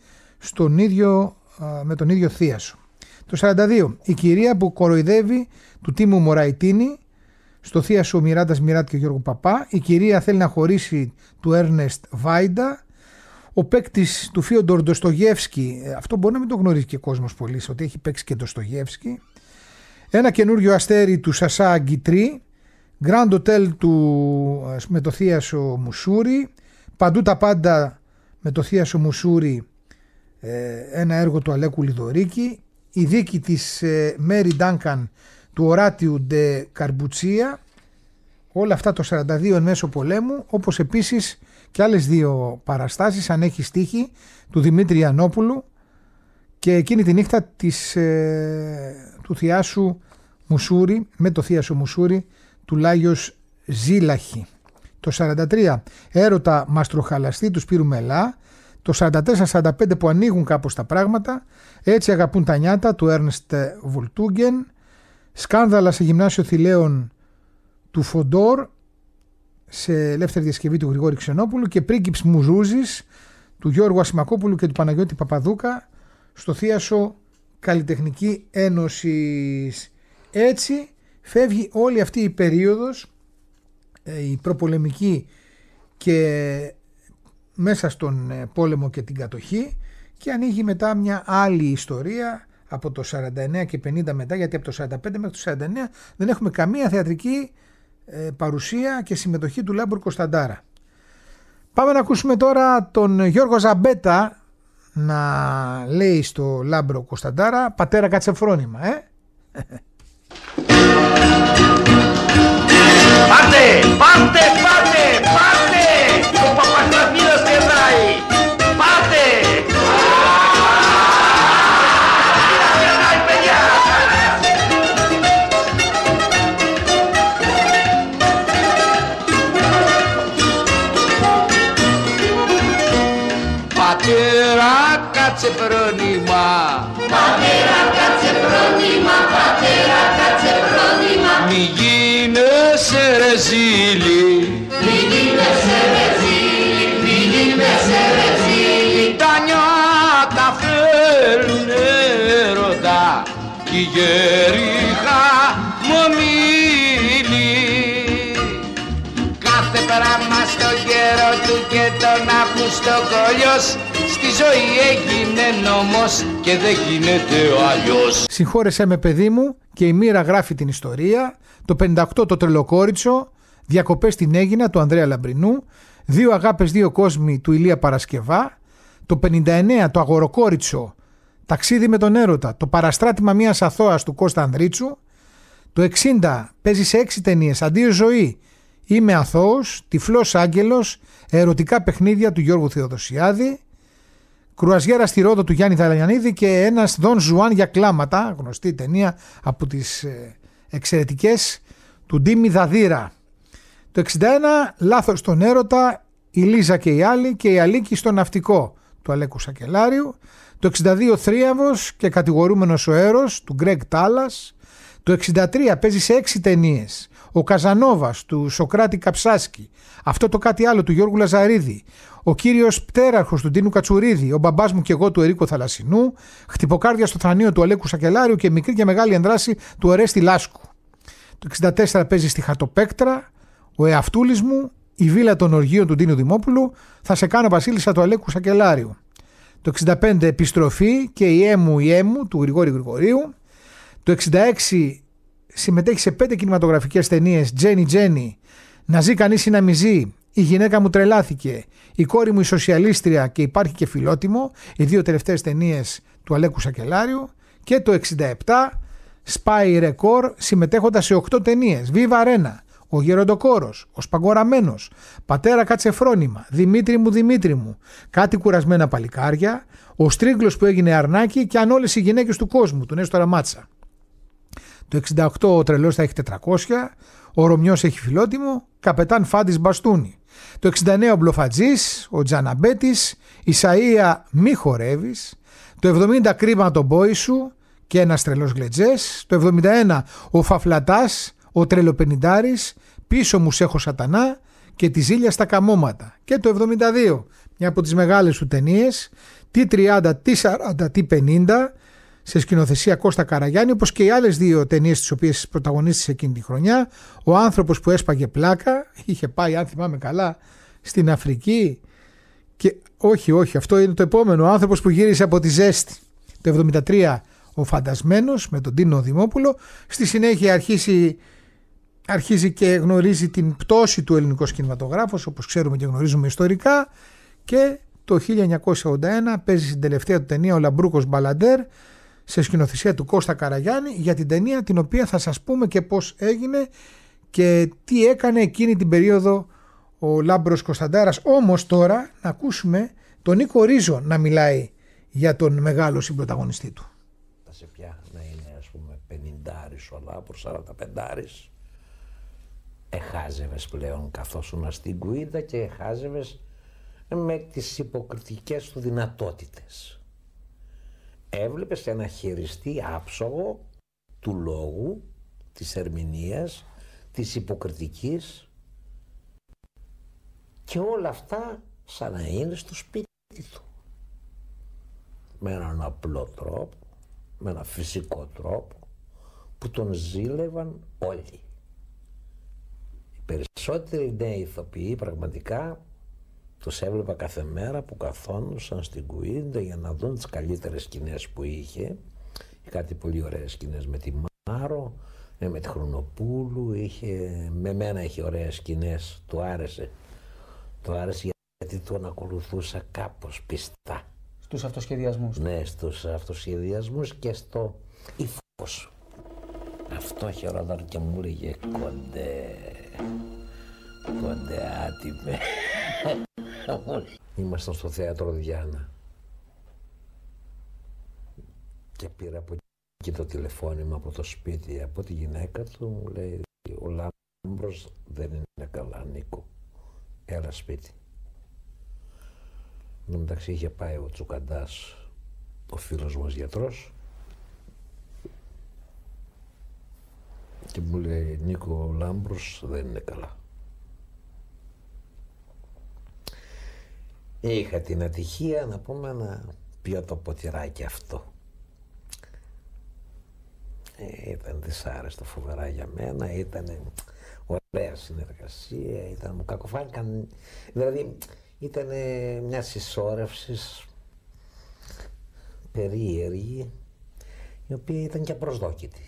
με τον ίδιο θίασο. Το 42 η κυρία που κοροϊδεύει του Τίμου Μωραϊτίνη στο θίασο Μιράντας Μιράτ και Γιώργου Παπά. Η κυρία θέλει να χωρίσει του Έρνεστ Βάιντα. Ο παίκτης του Φίοντορ Ντοστογεύσκι, αυτό μπορεί να μην το γνωρίζει και ο κόσμος πολύ, ότι έχει παίξει και Ντοστογεύσκι. Ένα καινούριο αστέρι του Σασά Αγκιτρί. Grand Hotel με το θίασο Μουσούρι. Παντού τα πάντα με το θίασο Μουσούρι, ένα έργο του Αλέκου Λιδωρίκη. Η δίκη της Μέρι Ντάνκαν του Οράτιου Ντε Καρμπουτσία. Όλα αυτά το 42 εν μέσω πολέμου, όπως επίσης και άλλες δύο παραστάσεις, αν έχει στίχη, του Δημήτρη Ιαννόπουλου και εκείνη τη νύχτα του θιάσου Μουσούρι, με το θίασο Μουσούρι του Λάγιος Ζήλαχη. Το 43 Έρωτα Μαστροχαλαστή του Σπύρου Μελά. Το 44-45 που ανοίγουν κάπως τα πράγματα, Έτσι αγαπούν τα νιάτα του Έρνστ Βολτούγκεν. Σκάνδαλα σε γυμνάσιο Θηλαίων του Φοντόρ, σε ελεύθερη διασκευή του Γρηγόρη Ξενόπουλου, και Πρίγκιψ Μουζούζης του Γιώργου Ασημακόπουλου και του Παναγιώτη Παπαδούκα στο θίασο Καλλιτεχνική Ένωσης. Έτσι φεύγει όλη αυτή η περίοδος, η προπολεμική και μέσα στον πόλεμο και την κατοχή, και ανοίγει μετά μια άλλη ιστορία από το 49 και 50 μετά, γιατί από το 45 μέχρι το 49 δεν έχουμε καμία θεατρική παρουσία και συμμετοχή του Λάμπρου Κωνσταντάρα. Πάμε να ακούσουμε τώρα τον Γιώργο Ζαμπέτα να λέει στο Λάμπρο Κωνσταντάρα «Πατέρα κάτσε φρόνημα». Πάτε, πάτε, πάτε, πάτε! Ο Παπαγραφίδας περνάει! Πάτε! Περνάει, παιδιά! Πατέρα κάτσε φρόνημα! Πατέρα κάτσε φρόνημα! Πατέρα κάτσε φρόνημα! Μη γίνεσαι ρε ζήλι, μη γίνεσαι ρε ζήλι, μη γίνεσαι ρε ζήλι. τα νιάτα θέλουν έρωτα κι η γερίχα μονήλι. Κάθε πράγμα στο καιρό του και τον άκουστο κολλιός, στη ζωή έγινε νόμος και δεν γίνεται αλλιώς. Συγχώρεσέ με παιδί μου, και η μοίρα γράφει την ιστορία. Το 58 το Τρελοκόριτσο, Διακοπές στην Αίγινα του Ανδρέα Λαμπρινού. Δύο αγάπες, δύο κόσμοι του Ηλία Παρασκευά. Το 59 το Αγοροκόριτσο, Ταξίδι με τον έρωτα, το παραστράτημα μιας αθώας του Κώστα Ανδρίτσου. Το 60 παίζει σε 6 ταινίες, Αντίο ζωή, Είμαι αθώος, Τυφλός άγγελος, Ερωτικά παιχνίδια του Γιώργου Θεοδοσιάδη. Κρουαζιέρα στη Ρόδο του Γιάννη Δαλανιανίδη και ένας Δον Ζουάν για κλάματα, γνωστή ταινία από τις εξαιρετικές του Ντίμη Δαδύρα. Το 61 Λάθος στον έρωτα, Η Λίζα και οι άλλοι και η Αλίκη στο ναυτικό του Αλέκου Σακελάριου. Το 62 Θρίαβος και Κατηγορούμενος ο Έρος του Γκρέγκ Τάλας. Το 1963 παίζει σε 6 ταινίες. Ο Καζανόβας του Σοκράτη Καψάσκη. Αυτό το κάτι άλλο του Γιώργου Λαζαρίδη. Ο κύριος Πτέραρχος του Ντίνου Κατσουρίδη. Ο μπαμπάς μου και εγώ του Ερίκο Θαλασσινού. Χτυποκάρδια στο θρανείο του Αλέκου Σακελάριου και μικρή και μεγάλη ενδράση του Ορέστη Λάσκου. Το 1964 παίζει στη Χατοπέκτρα. Ο Εαυτούλης μου. Η Βίλα των Οργείων του Ντίνου Δημόπουλου. Θα σε κάνω βασίλισσα του Αλέκου Σακελάριου. Το 1965 Επιστροφή και η Έμου του Γρηγόρη Γρηγορίου. Το 1966 συμμετέχει σε 5 κινηματογραφικές ταινίες. Τζένι, Να ζει κανείς ή να μη ζει, Η γυναίκα μου τρελάθηκε, Η κόρη μου η σοσιαλίστρια και Υπάρχει και φιλότιμο, οι 2 τελευταίες ταινίες του Αλέκου Σακελάριου. Και το 1967 σπάει ρεκόρ συμμετέχοντας σε 8 ταινίες. Βίβα Ρένα, Ο Γεροντοκόρος, Ο Σπαγκοραμένος, Πατέρα κάτσε φρόνημα, Δημήτρη μου, Κάτι κουρασμένα παλικάρια, Ο Στρίγκλος που έγινε αρνάκι και Αν όλες οι γυναίκες του κόσμου, του Νέστορα Μάτσα. Το 1968 ο Τρελός θα έχει 400, ο Ρωμιός έχει φιλότιμο, Καπετάν Φάντης Μπαστούνι. Το 1969 ο Μπλοφατζής, ο Τζαναμπέτης, Ισαΐα Μη χορεύεις. Το 70 Κρίμα τον πόη σου και Ένας τρελός γλετζές. Το 71 ο Φαφλατάς, ο Τρελοπενιντάρης, Πίσω μου σ' έχω σατανά και Τη ζήλια στα καμώματα. Και το 72 μια από τις μεγάλες του ταινίες, Τι 30, Τι 40, Τι 50, σε σκηνοθεσία Κώστα Καραγιάννη, όπως και οι άλλες 2 ταινίες τις οποίες πρωταγωνίστησε εκείνη τη χρονιά. Ο άνθρωπος που έσπαγε πλάκα, είχε πάει αν θυμάμαι καλά στην Αφρική και όχι αυτό είναι το επόμενο, Ο άνθρωπος που γύρισε από τη ζέστη. Το 73 Ο Φαντασμένος με τον Τίνο Δημόπουλο. Στη συνέχεια αρχίζει και γνωρίζει την πτώση του ελληνικού κινηματογράφου, όπως ξέρουμε και γνωρίζουμε ιστορικά, και το 1981 παίζει στην τελευταία του ταινία Ο Λαμπρούκος Μπαλαντέρ σε σκηνοθεσία του Κώστα Καραγιάννη, για την ταινία την οποία θα σας πούμε και πώς έγινε και τι έκανε εκείνη την περίοδο ο Λάμπρος Κωνσταντάρας. Όμως τώρα να ακούσουμε τον Νίκο Ρίζο να μιλάει για τον μεγάλο συμπροταγωνιστή του. Θα σε πια να είναι ας πούμε 50άρης ο Λάμπρος, 45άρης. Εχάζευες πλέον καθώς ήσουν στην κουίδα και εχάζευες με τις υποκριτικές του δυνατότητες. Έβλεπες ένα χειριστή άψογο του λόγου, της ερμηνείας, της υποκριτικής και όλα αυτά σαν να είναι στο σπίτι του. Με έναν απλό τρόπο, με έναν φυσικό τρόπο που τον ζήλευαν όλοι. Οι περισσότεροι νέοι ηθοποιοί πραγματικά τους έβλεπα κάθε μέρα που καθόντουσαν στην κουίντα για να δουν τις καλύτερες σκηνές που είχε. Κάτι πολύ ωραίες σκηνές με τη Μάρο, με τη Χρονοπούλου, με μένα είχε ωραίες σκηνές, του άρεσε. Του άρεσε γιατί τον ακολουθούσα κάπως πιστά. Στους αυτοσχεδιασμούς. Ναι, στους αυτοσχεδιασμούς και στο ύφος. Αυτό χαιρόταν και μου έλεγε κοντέ άτιμε. Ήμασταν στο θέατρο Διάνα και πήρα από εκεί το τηλεφώνημα από το σπίτι, από τη γυναίκα του, μου λέει ο Λάμπρος δεν είναι καλά Νίκο, έλα σπίτι. Εν τω μεταξύ είχε πάει ο Τσουκαντάς, ο φίλος μας γιατρός, και μου λέει Νίκο, ο Λάμπρος δεν είναι καλά. Είχα την ατυχία να πούμε να πιω το ποτηράκι αυτό. Ήταν δυσάρεστο φοβερά για μένα, ήταν ωραία συνεργασία, μου κακοφάνηκαν, δηλαδή ήταν μια συσσόρευση περίεργη, η οποία ήταν και απροσδόκητη.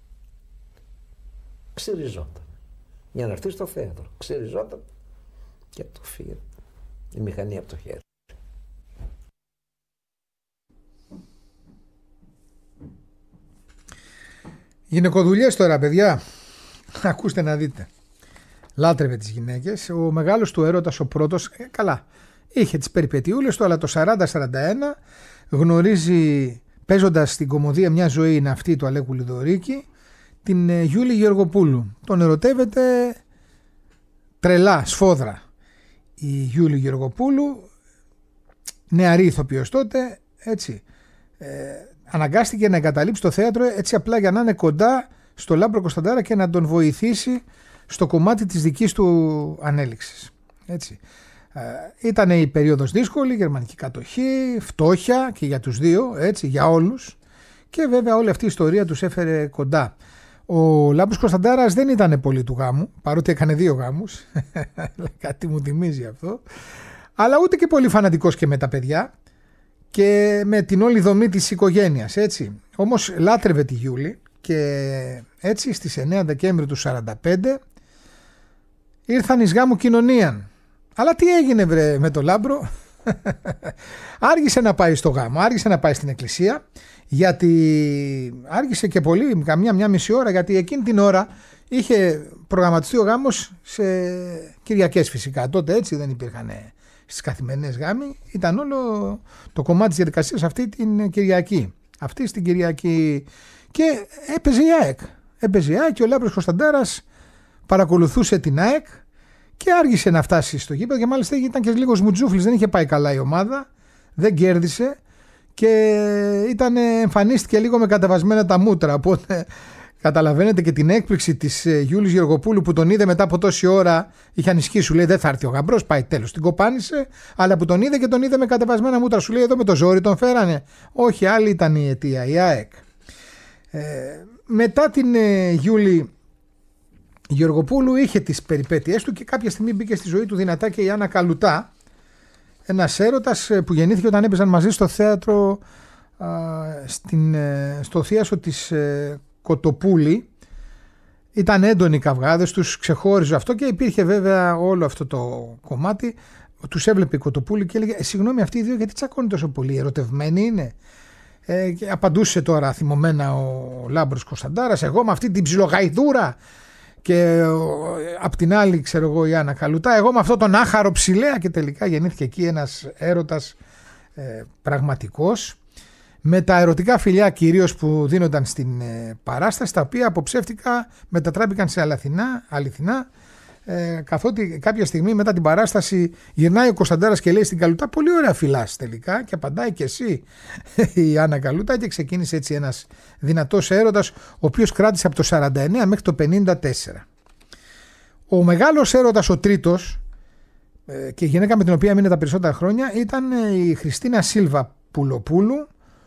Ξυριζόταν. Για να έρθει στο θέατρο, ξυριζόταν και το φύγε η μηχανή από το χέρι. Γυναικοδουλειές τώρα, παιδιά. Ακούστε να δείτε. Λάτρευε τις γυναίκες. Ο μεγάλος του έρωτας, ο πρώτος, καλά, είχε τις περιπετειούλες του, αλλά το 40-41 γνωρίζει, παίζοντας στην κομμωδία Μια ζωή είναι αυτή του Αλέκου Λιδωρίκη, την Γιούλη Γεωργοπούλου. Τον ερωτεύεται τρελά, σφόδρα. Η Γιούλη Γεωργοπούλου, νεαρή ηθοποιός τότε, έτσι, αναγκάστηκε να εγκαταλείψει το θέατρο έτσι απλά για να είναι κοντά στο Λάμπρο Κωνσταντάρα και να τον βοηθήσει στο κομμάτι της δικής του ανέλυξης. Έτσι. Ήταν η περίοδος δύσκολη, γερμανική κατοχή, φτώχεια και για τους δύο, έτσι, για όλους, και βέβαια όλη αυτή η ιστορία τους έφερε κοντά. Ο Λάμπρος Κωνσταντάρας δεν ήταν πολύ του γάμου, παρότι έκανε 2 γάμους, κάτι μου θυμίζει αυτό, αλλά ούτε και πολύ φανατικός και με τα παιδιά και με την όλη δομή της οικογένειας, έτσι. Όμως λάτρευε τη Γιούλη και έτσι στις 9 Δεκέμβρη του 1945 ήρθαν εις γάμου κοινωνίαν. Αλλά τι έγινε με το Λάμπρο? Άργησε να πάει στο γάμο, άργησε να πάει στην εκκλησία, γιατί άργησε και πολύ, μια μισή ώρα, γιατί εκείνη την ώρα είχε προγραμματιστεί ο γάμος σε Κυριακές φυσικά. Τότε έτσι δεν υπήρχαν στις καθημερινές γάμοι, ήταν όλο το κομμάτι της διαδικασίας αυτή την Κυριακή. Αυτή στην Κυριακή και έπαιζε η ΑΕΚ. Και ο Λάμπρος Κωνσταντάρας παρακολουθούσε την ΑΕΚ και άργησε να φτάσει στο γήπεδο και μάλιστα ήταν και λίγο μουτζούφλης, δεν είχε πάει καλά η ομάδα, δεν κέρδισε και εμφανίστηκε λίγο με κατεβασμένα τα μούτρα, οπότε καταλαβαίνετε και την έκπληξη της Γιούλης Γεωργοπούλου που τον είδε μετά από τόση ώρα, είχε ανησυχεί, σου λέει δεν θα έρθει ο γαμπρός, πάει τέλος, την κοπάνησε, αλλά που τον είδε με κατεβασμένα μούτρα, σου λέει εδώ με το ζόρι τον φέρανε. Όχι, άλλη ήταν η αιτία, η ΑΕΚ. Μετά την Γιούλη Γεωργοπούλου είχε τις περιπέτειές του και κάποια στιγμή μπήκε στη ζωή του δυνατά και η Άννα Καλουτά, ένας έρωτας που γεννήθηκε όταν έπαιζαν μαζί στο θέατρο, στο θίασο της Κοτοπούλη. Ήταν έντονοι οι καυγάδες τους, ξεχώριζε αυτό και υπήρχε βέβαια όλο αυτό το κομμάτι. Τους έβλεπε η Κοτοπούλη και έλεγε συγγνώμη, αυτοί οι δύο γιατί τσακώνει τόσο πολύ, ερωτευμένοι είναι? Και απαντούσε τώρα θυμωμένα ο Λάμπρος Κωνσταντάρας, εγώ με αυτή την ψιλογαϊδούρα, και απ' την άλλη ξέρω εγώ η Άννα Καλουτά, εγώ με αυτό τον άχαρο ψηλέα, και τελικά γεννήθηκε εκεί ένας έρωτας πραγματικός, με τα ερωτικά φιλιά κυρίως που δίνονταν στην παράσταση, τα οποία από ψεύτικα μετατράπηκαν σε αληθινά, καθότι κάποια στιγμή μετά την παράσταση γυρνάει ο Κωνσταντάρας και λέει στην Καλουτά πολύ ωραία φιλάς τελικά, και απαντάει και εσύ η Άννα Καλουτά, και ξεκίνησε έτσι ένας δυνατός έρωτας, ο οποίος κράτησε από το 49 μέχρι το 54. Ο μεγάλος έρωτας, ο τρίτος, και η γυναίκα με την οποία μείνε τα περισσότερα χρόνια, ήταν η Χριστίνα Σίλβα Πουλοπούλου,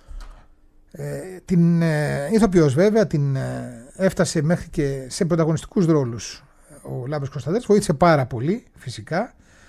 την ηθοποιός βέβαια, την έφτασε μέχρι και σε πρωταγωνιστικούς ρόλους ο Λάμπρος Κωνσταντάρας, βοήθησε πάρα πολύ φυσικά.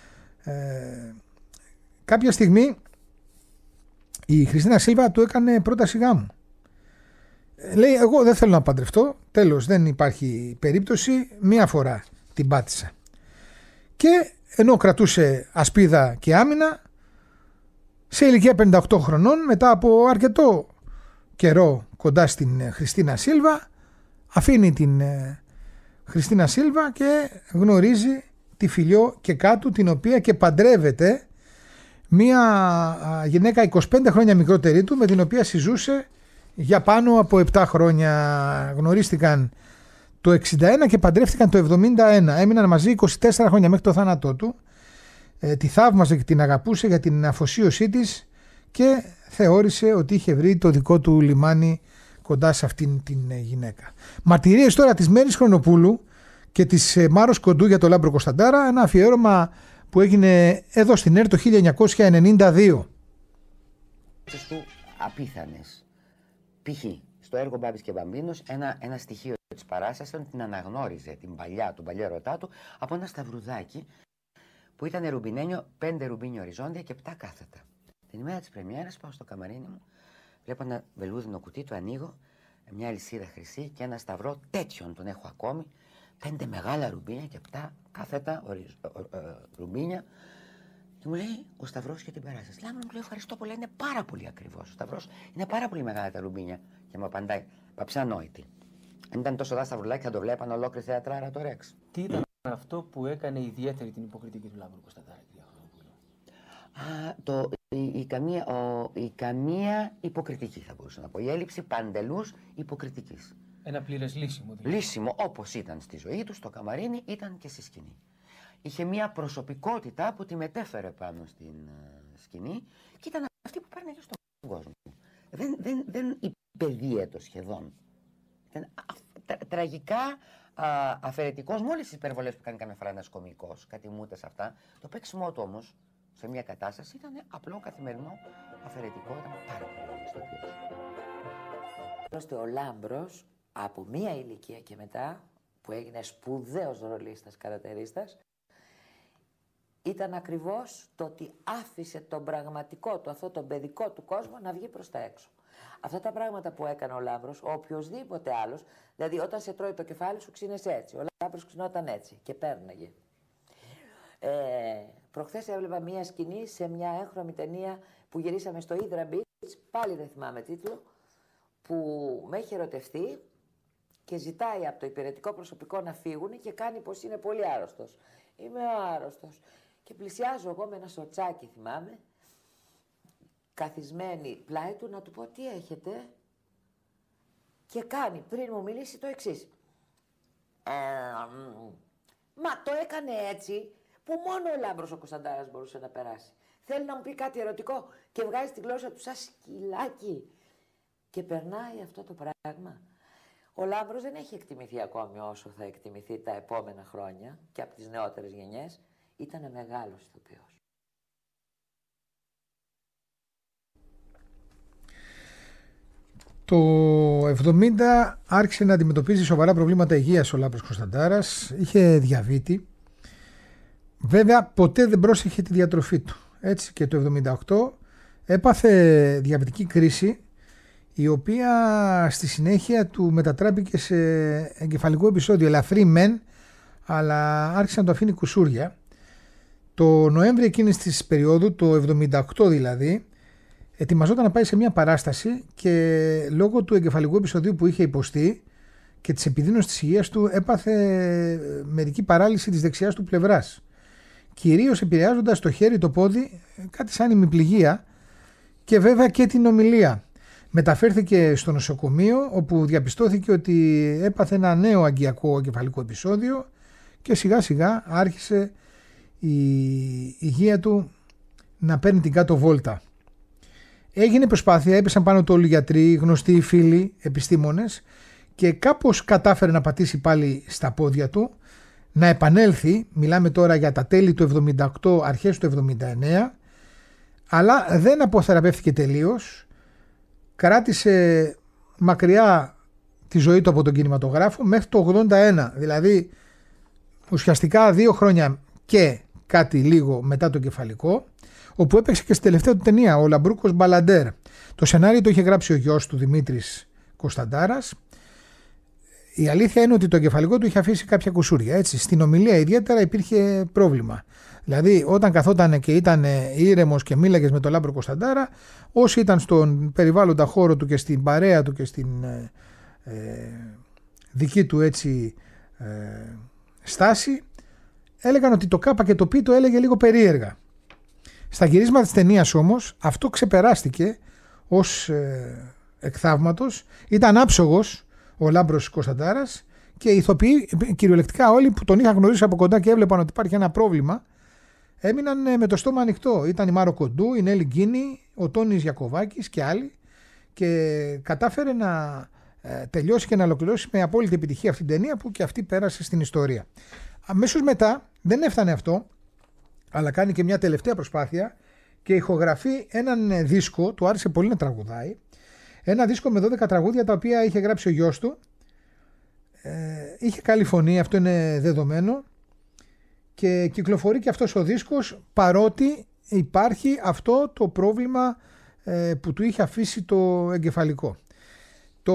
Κάποια στιγμή η Χριστίνα Σίλβα του έκανε πρόταση γάμου. Λέει εγώ δεν θέλω να παντρευτώ, τέλος, δεν υπάρχει περίπτωση, μία φορά την πάτησα. Και ενώ κρατούσε ασπίδα και άμυνα, σε ηλικία 58 χρονών, μετά από αρκετό καιρό κοντά στην Χριστίνα Σίλβα, αφήνει την Χριστίνα Σίλβα και γνωρίζει τη Φιλιό και κάτω, την οποία και παντρεύεται, μια γυναίκα 25 χρόνια μικρότερη του, με την οποία συζούσε για πάνω από 7 χρόνια. Γνωρίστηκαν το 61 και παντρεύτηκαν το 71. Έμειναν μαζί 24 χρόνια μέχρι το θάνατό του. Τη θαύμαζε και την αγαπούσε για την αφοσίωσή της και θεώρησε ότι είχε βρει το δικό του λιμάνι κοντά σε αυτήν την γυναίκα. Μαρτυρίες τώρα της Μέρης Χρονοπούλου και της Μάρος Κοντού για το Λάμπρο Κωνσταντάρα, ένα αφιέρωμα που έγινε εδώ στην ΕΡΤ το 1992. Του απίθανες. Π.χ. στο έργο Μπάμπης και Μπαμπίνος ένα στοιχείο της παράστασης την αναγνώριζε τον παλιό ερωτά του από ένα σταυρουδάκι που ήταν ρουμπινένιο, 5 ρουμπίνιο οριζόντια και 7 κάθετα. Την ημέρα της πρεμιέρας πάω στο καμαρίνι μου, βλέπω ένα βελούδινο κουτί, το ανοίγω, μια αλυσίδα χρυσή και ένα σταυρό τέτοιον τον έχω ακόμη, 5 μεγάλα ρουμπίνια και 7 κάθετα ρουμπίνια. Και μου λέει ο σταυρός για την παράσταση. Λάμπρο, μου λέει ευχαριστώ πολύ, είναι πάρα πολύ ακριβώς. Ο σταυρός είναι πάρα πολύ μεγάλα τα ρουμπίνια. Και μου απαντάει, παψανόητη. Αν ήταν τόσο δά σταυρουλάκι θα το βλέπαν ολόκληρη θεατράρα το Ρεξ. Τι ήταν αυτό που έκανε ιδιαίτερη την υποκριτική του Λάμπρου Κωνσταντάρα, κυρία Χρονοπούλου? Η καμία υποκριτική θα μπορούσα να πω. Η έλλειψη παντελούς υποκριτικής. Ένα πλήρες λύσιμο. Δηλαδή. Λύσιμο, όπως ήταν στη ζωή του, στο καμαρίνι, ήταν και στη σκηνή. Είχε μια προσωπικότητα που τη μετέφερε πάνω στην σκηνή και ήταν αυτή που παίρνει στον κόσμο. Δεν υπεδίαιτο σχεδόν. Ήταν τραγικά αφαιρετικός, με όλες τις υπερβολές που κάνει καμιά φορά ένας κωμικός, κάτι μούτες αυτά. Το παίξιμό του όμως σε μια κατάσταση ήταν απλό, καθημερινό, αφαιρετικό, ήταν πάρα πολύ ευαισθητικός. Ώστε ο Λάμπρος από μία ηλικία και μετά, που έγινε σπουδαίος ρολίστας, καρατερίστας, ήταν ακριβώς το ότι άφησε τον πραγματικό του, αυτό τον παιδικό του κόσμο να βγει προς τα έξω. Αυτά τα πράγματα που έκανε ο Λάμπρος, ο οποιοσδήποτε άλλος, δηλαδή όταν σε τρώει το κεφάλι σου ξύνεσαι έτσι, ο Λάμπρος ξυνόταν έτσι και πέρναγε. Προχθές έβλεπα μία σκηνή σε μια έγχρωμη ταινία που γυρίσαμε στο Hydra Beach, πάλι δεν θυμάμαι τίτλο, που με έχει ερωτευτεί και ζητάει από το υπηρετικό προσωπικό να φύγουν και κάνει πως είναι πολύ άρρωστος. Είμαι άρρωστος. Και πλησιάζω εγώ με ένα σοτσάκι, θυμάμαι, καθισμένη πλάι του, να του πω τι έχετε. Και κάνει πριν μου μιλήσει το εξής. Μα το έκανε έτσι που μόνο ο Λάμπρος ο Κωνσταντάρας μπορούσε να περάσει. Θέλει να μου πει κάτι ερωτικό και βγάζει τη γλώσσα του σαν σκυλάκι. Και περνάει αυτό το πράγμα. Ο Λάμπρος δεν έχει εκτιμηθεί ακόμη όσο θα εκτιμηθεί τα επόμενα χρόνια και από τις νεότερες γενιές. Ήτανε μεγάλος ηθοποιός. Το 70 άρχισε να αντιμετωπίζει σοβαρά προβλήματα υγείας ο Λάμπρος Κωνσταντάρας. Είχε διαβήτη. Βέβαια ποτέ δεν πρόσεχε τη διατροφή του. Έτσι και το 78 έπαθε διαβητική κρίση, η οποία στη συνέχεια του μετατράπηκε σε εγκεφαλικό επεισόδιο. Ελαφρύ μεν, αλλά άρχισε να το αφήνει κουσούρια. Το Νοέμβρη εκείνης της περίοδου, το 78 δηλαδή, ετοιμαζόταν να πάει σε μια παράσταση και λόγω του εγκεφαλικού επεισοδίου που είχε υποστεί και της επιδείνωσης της υγείας του έπαθε μερική παράλυση της δεξιάς του πλευράς. Κυρίως επηρεάζοντας το χέρι, το πόδι, κάτι σαν ημιπληγία και βέβαια και την ομιλία. Μεταφέρθηκε στο νοσοκομείο όπου διαπιστώθηκε ότι έπαθε ένα νέο αγκιακό εγκεφαλικό επεισόδιο και σιγά σιγά άρχισε η υγεία του να παίρνει την κάτω βόλτα. Έγινε προσπάθεια, έπεσαν πάνω του όλοι οι γιατροί, γνωστοί φίλοι, επιστήμονες και κάπως κατάφερε να πατήσει πάλι στα πόδια του, να επανέλθει, μιλάμε τώρα για τα τέλη του 78, αρχές του 79, αλλά δεν αποθεραπεύτηκε τελείως, κράτησε μακριά τη ζωή του από τον κινηματογράφο μέχρι το 81, δηλαδή ουσιαστικά 2 χρόνια και κάτι λίγο μετά το κεφαλικό, όπου έπαιξε και στη τελευταία του ταινία, ο Λαμπρούκος Μπαλαντέρ. Το σενάριο το είχε γράψει ο γιος του, Δημήτρης Κωνσταντάρας. Η αλήθεια είναι ότι το εγκεφαλικό του είχε αφήσει κάποια κουσούρια. Έτσι. Στην ομιλία ιδιαίτερα υπήρχε πρόβλημα. Δηλαδή, όταν καθόταν και ήταν ήρεμος και μίλαγες με τον Λάμπρο Κωνσταντάρα, όσοι ήταν στον περιβάλλοντα χώρο του και στην παρέα του και στην δική του έτσι στάση, έλεγαν ότι το κάπα και το πι το έλεγε λίγο περίεργα. Στα γυρίσματα της ταινίας όμως αυτό ξεπεράστηκε ως εκθαύματος. Ήταν άψογος ο Λάμπρος Κωνσταντάρας και οι ηθοποιοί, κυριολεκτικά όλοι που τον είχαν γνωρίσει από κοντά και έβλεπαν ότι υπάρχει ένα πρόβλημα, έμειναν με το στόμα ανοιχτό. Ήταν η Μάρο Κοντού, η Νέλη Γκίνη, ο Τόνης Γιακοβάκης και άλλοι, και κατάφερε να τελειώσει και να ολοκληρώσει με απόλυτη επιτυχία αυτή την ταινία που και αυτή πέρασε στην ιστορία. Αμέσως μετά δεν έφτανε αυτό, αλλά κάνει και μια τελευταία προσπάθεια και ηχογραφεί έναν δίσκο, του άρεσε πολύ να τραγουδάει, ένα δίσκο με 12 τραγούδια τα οποία είχε γράψει ο γιος του, είχε καλή φωνή, αυτό είναι δεδομένο, και κυκλοφορεί και αυτός ο δίσκος παρότι υπάρχει αυτό το πρόβλημα που του είχε αφήσει το εγκεφαλικό. Το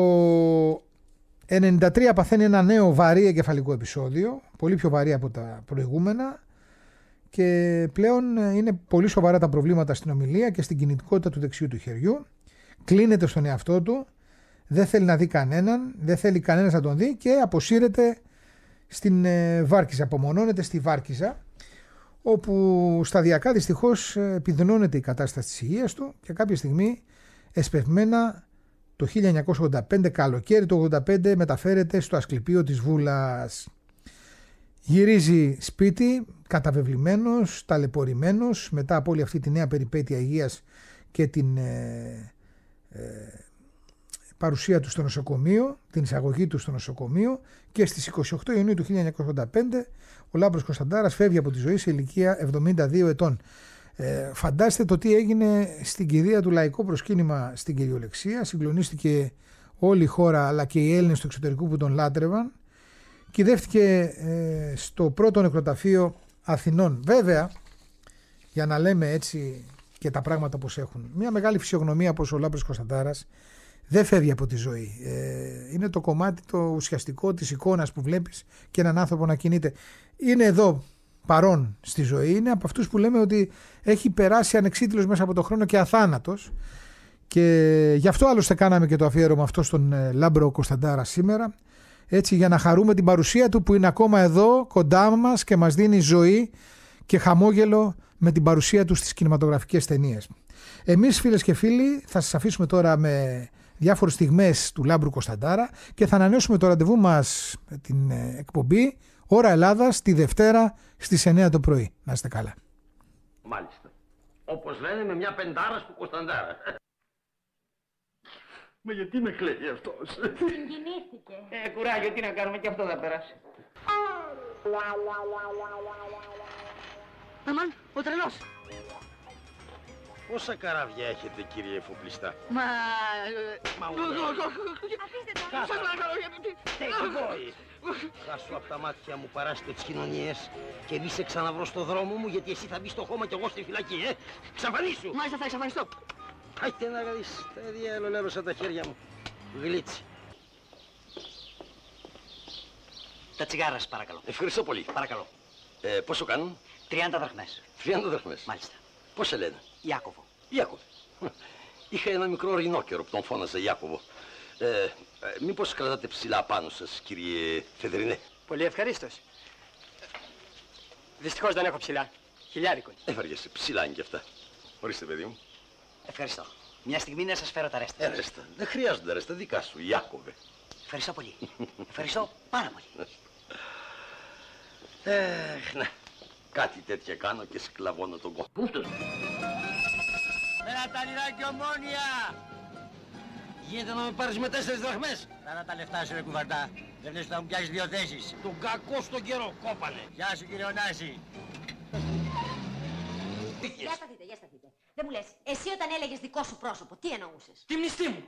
93 παθαίνει ένα νέο βαρύ εγκεφαλικό επεισόδιο, πολύ πιο βαρύ από τα προηγούμενα, και πλέον είναι πολύ σοβαρά τα προβλήματα στην ομιλία και στην κινητικότητα του δεξιού του χεριού. Κλείνεται στον εαυτό του, δεν θέλει να δει κανέναν, δεν θέλει κανένας να τον δει και αποσύρεται στην Βάρκηζα, απομονώνεται στη Βάρκηζα, όπου σταδιακά δυστυχώς επιδεινώνεται η κατάσταση της υγείας του και κάποια στιγμή εσπευμένα το 1985, καλοκαίρι το 1985, μεταφέρεται στο Ασκληπείο της Βούλας. Γυρίζει σπίτι καταβεβλημένος, ταλαιπωρημένος μετά από όλη αυτή τη νέα περιπέτεια υγείας και την παρουσία του στο νοσοκομείο, την εισαγωγή του στο νοσοκομείο, και στις 28 Ιουνίου του 1985 ο Λάμπρος Κωνσταντάρας φεύγει από τη ζωή σε ηλικία 72 ετών. Φαντάστε το τι έγινε στην κηδεία του λαϊκό προσκύνημα στην κυριολεξία. Συγκλονίστηκε όλη η χώρα, αλλά και οι Έλληνες του εξωτερικού που τον λάτρευαν. Κυδεύτηκε στο πρώτο νεκροταφείο Αθηνών. Βέβαια, για να λέμε έτσι και τα πράγματα όπως έχουν, μια μεγάλη φυσιογνωμία όπως ο Λάμπρος Κωνσταντάρας δεν φεύγει από τη ζωή. Είναι το κομμάτι το ουσιαστικό της εικόνας που βλέπεις και έναν άνθρωπο να κινείται. Είναι εδώ παρόν στη ζωή. Είναι από αυτούς που λέμε ότι έχει περάσει ανεξίτηλος μέσα από τον χρόνο και αθάνατος. Και γι' αυτό άλλωστε κάναμε και το αφιέρωμα αυτό στον Λάμπρο Κωνσταντάρα σήμερα. Έτσι, για να χαρούμε την παρουσία του που είναι ακόμα εδώ κοντά μας και μας δίνει ζωή και χαμόγελο με την παρουσία του στις κινηματογραφικές ταινίες. Εμείς, φίλες και φίλοι, θα σας αφήσουμε τώρα με διάφορες στιγμές του Λάμπρου Κωνσταντάρα και θα ανανεώσουμε το ραντεβού μας με την εκπομπή Ώρα Ελλάδας τη Δευτέρα στις 9 το πρωί. Να είστε καλά. Μάλιστα. Όπως λένε, με μια πεντάρα στο Κωνσταντάρα. Μα γιατί με κλαίει αυτός? Συγκινήθηκε. Κουράγιο, τι να κάνουμε, και αυτό θα περάσει. Αμάν, ο τρελός. Πόσα καράβια έχετε, κύριε εφοπλιστά? Μα... Χάσου απ' τα μάτια μου, παράστε τις κοινωνίες και μη σε ξαναβρω στο δρόμο μου, γιατί εσύ θα μπεις στο χώμα και εγώ στη φυλακή, Ξαφανίσου! Μάλιστα, θα εξαφανιστώ. Άιτε να δεις, τα διαλολεύωσα τα χέρια μου. Γλίτσι. Τα τσιγάρα σας παρακαλώ. Ευχαριστώ πολύ. Παρακαλώ. Πόσο κάνουν? 30 δραχμές. 30 δραχμές. Μάλιστα. Πώς σε λένε? Ιάκωβο. Ιάκωβο. Είχα ένα μικρό ρινόκερο που τον φώναζα Ιάκωβο. Μήπως κρατάτε ψηλά πάνω σας, κύριε Φεδρινέ? Πολύ ευχαρίστως. Δυστυχώς δεν έχω ψηλά. Χιλιάρικο. Έφαργεσαι, ψηλά είναι κι αυτά. Ορίστε, παιδί μου. Ευχαριστώ. Μια στιγμή να σας φέρω τα ρέστα. Ρέστα. Δεν χρειάζονται ρέστα, δικά σου, Ιάκωβε. Ευχαριστώ πολύ. Ευχαριστώ πάρα πολύ. Ναι. Κάτι τέτοια κάνω και σκλαβώνω τον κόσμο. Πού αυτός? Έλα τα λιράκι Ομόνια! Γίνεται να με πάρεις με 4 δραχμές? Κάνα τα λεφτά σου, ρε κουβαρτά. Δεν λες να μου πιάσεις 2 θέσεις. Τον κακό στον καιρό κόπανε. Γεια σου, κύριε Ωνάση. Για σταθείτε, για σταθείτε. Δεν μου λες, εσύ όταν έλεγες δικό σου πρόσωπο, τι εννοούσες? Τη μνηστή μου.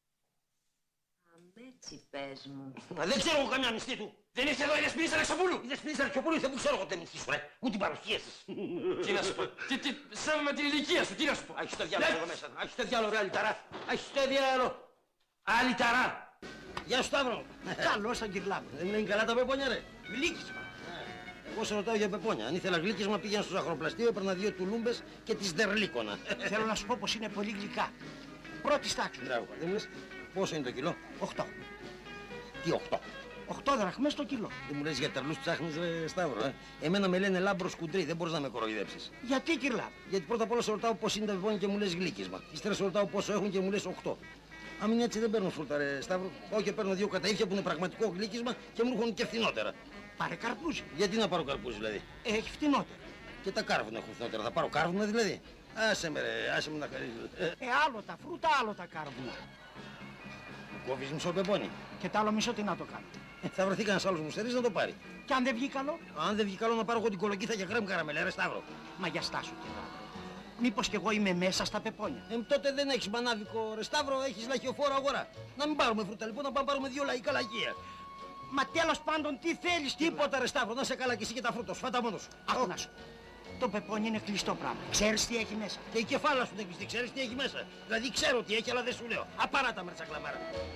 Έτσι πες μου. Δεν ξέρω εγώ καμιά μισθή του. Δεν ήρθε εδώ η Δεσποινής Αλεξοπούλου. Η Δεσποινής Αλεξοπούλου ήρθε, που ξέρω εγώ τι μισθή σου, ρε. Μου την παρουσίασες. Τι να σου πω. Σαν με την ηλικία σου, τι να σου πω. Άχεις το διάλογο εδώ μέσα. Άχεις το διάλογο, ρε αλυταρά. Άχεις το διάλογο. Αλυταρά. Γεια σου, Σταύρο. Καλώς, Αγγυρλάβο. Δεν είναι καλά τα πεπόνια, ρε? Γλύκισμα. Εγώ σε ρωτάω για πεπόνια. Αν ήθελα γλύκισμα, πήγαινα στο ζαχαροπλαστείο, έπαιρνα 2 τουλούμπες και τις δερλίκωνα. Θέλω να σου πω πως είναι πολύ γλυκά. Πρώτης τάξης. Μπράβο. Δεν μου λες πόσο είναι το κιλό? 8. Τι 8? 8 δραχμές το κιλό. Δεν μου λες για τερλούς ψάχνεις, ρε Σταύρο, Εμένα με λένε Λάμπρος Κουντρί, δεν μπορείς να με κοροϊδέψεις. Γιατί, Κυρλάβο? Γιατί πρώτα απ' όλα σε ρωτάω πώς είναι τα πεπόνια και μου λες γλύκισμα. Ύστερα σε ρωτάω πόσο έχουν και μου λες 8. Αν είναι έτσι δεν παίρνω φρούτα, ρε Σταύρο. Όχι, παίρνω 2 καταΐφια που είναι πραγματικό γλύκισμα και μου έρχονται και φθηνότερα. Πάρε καρπούζι. Γιατί να πάρω καρπούζι δηλαδή? Έχει φθηνότερα. Και τα κάρβουνα έχουν φθηνότερα. Θα πάρω κάρβουνα δηλαδή? Άσε με, ρε, άσε με να χαρίζω. Άλλο τα φρούτα, άλλο τα κάρβουνα. Κόβεις μισό πεπόνι. Και τ' άλλο μισό τι να το κάνω? Θα βρεθεί κανένας άλλος μουστερής να το πάρει. Και αν δεν βγει καλό? Αν δεν βγει καλό να πάρω εγώ την κολοκύθα για κρέμ καραμελέ, ρε Σταύρο. Μα για στάσου, Κυρλάβο. Μήπως κι εγώ είμαι μέσα στα πεπόνια? Τότε δεν έχεις μανάβικο, ρε Σταύρο, έχεις λαχιοφόρο αγορά. Να μην πάρουμε φρούτα λοιπόν, να πάμε πάρουμε 2 λαϊκά λαγεία. Μα τέλος πάντων τι θέλεις? Τίποτα, ρε Σταύρο, να σε καλά κι εσύ και τα φρούτα, σφάτα μόνος σου. Άκου να σου. Το πεπόνι είναι κλειστό πράγμα. Ξέρεις τι έχει μέσα? Και η κεφάλα σου δεν κλειστή, ξέρεις τι έχει μέσα? Δηλαδή ξέρω τι έχει, αλλά δεν σου λέω. Απαράτα με τσακλαμάρα.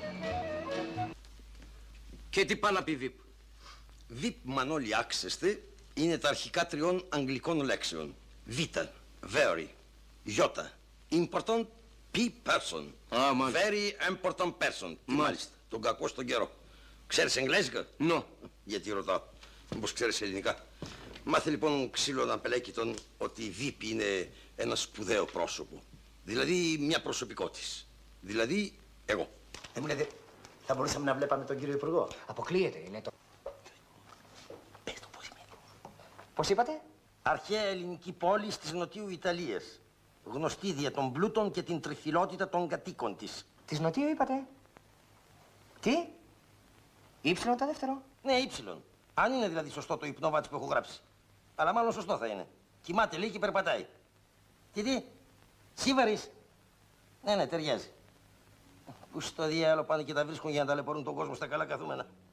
Και τι πάει να πει VIP? VIP, Μανώλη, άξεστε, είναι τα αρχικά 3 αγγλικών λέξεων. Β, very, J, important, P, person. Very important person. Μάλιστα. Τον κακό στον καιρό. Ξέρεις εγγλέζικα? Γιατί ρωτάω. Μήπως ξέρεις ελληνικά? Μάθε λοιπόν ξύλο να πελέκει ότι η VIP είναι ένα σπουδαίο πρόσωπο. Δηλαδή μια προσωπικότης. Δηλαδή εγώ. Δεν μου λέτε, θα μπορούσαμε να βλέπαμε τον κύριο Υπουργό? Αποκλείεται, είναι το... Πες το πώς είναι. Πώς είπατε? Αρχαία ελληνική πόλη της Νοτιού Ιταλίας. Γνωστή δια των πλούτων και την τριφυλότητα των κατοίκων της. Της Νοτίου είπατε? Τι? Ήψιλον το δεύτερο. Ναι, ύψιλον. Αν είναι δηλαδή σωστό το υπνόβατς που έχω γράψει. Αλλά μάλλον σωστό θα είναι. Κοιμάται λίγο και περπατάει. Τι, Σίβαρης. Ναι, ταιριάζει. Που στο διάλογο πάνε και τα βρίσκουν για να ταλαιπωρούν τον κόσμο στα καλά καθούμενα.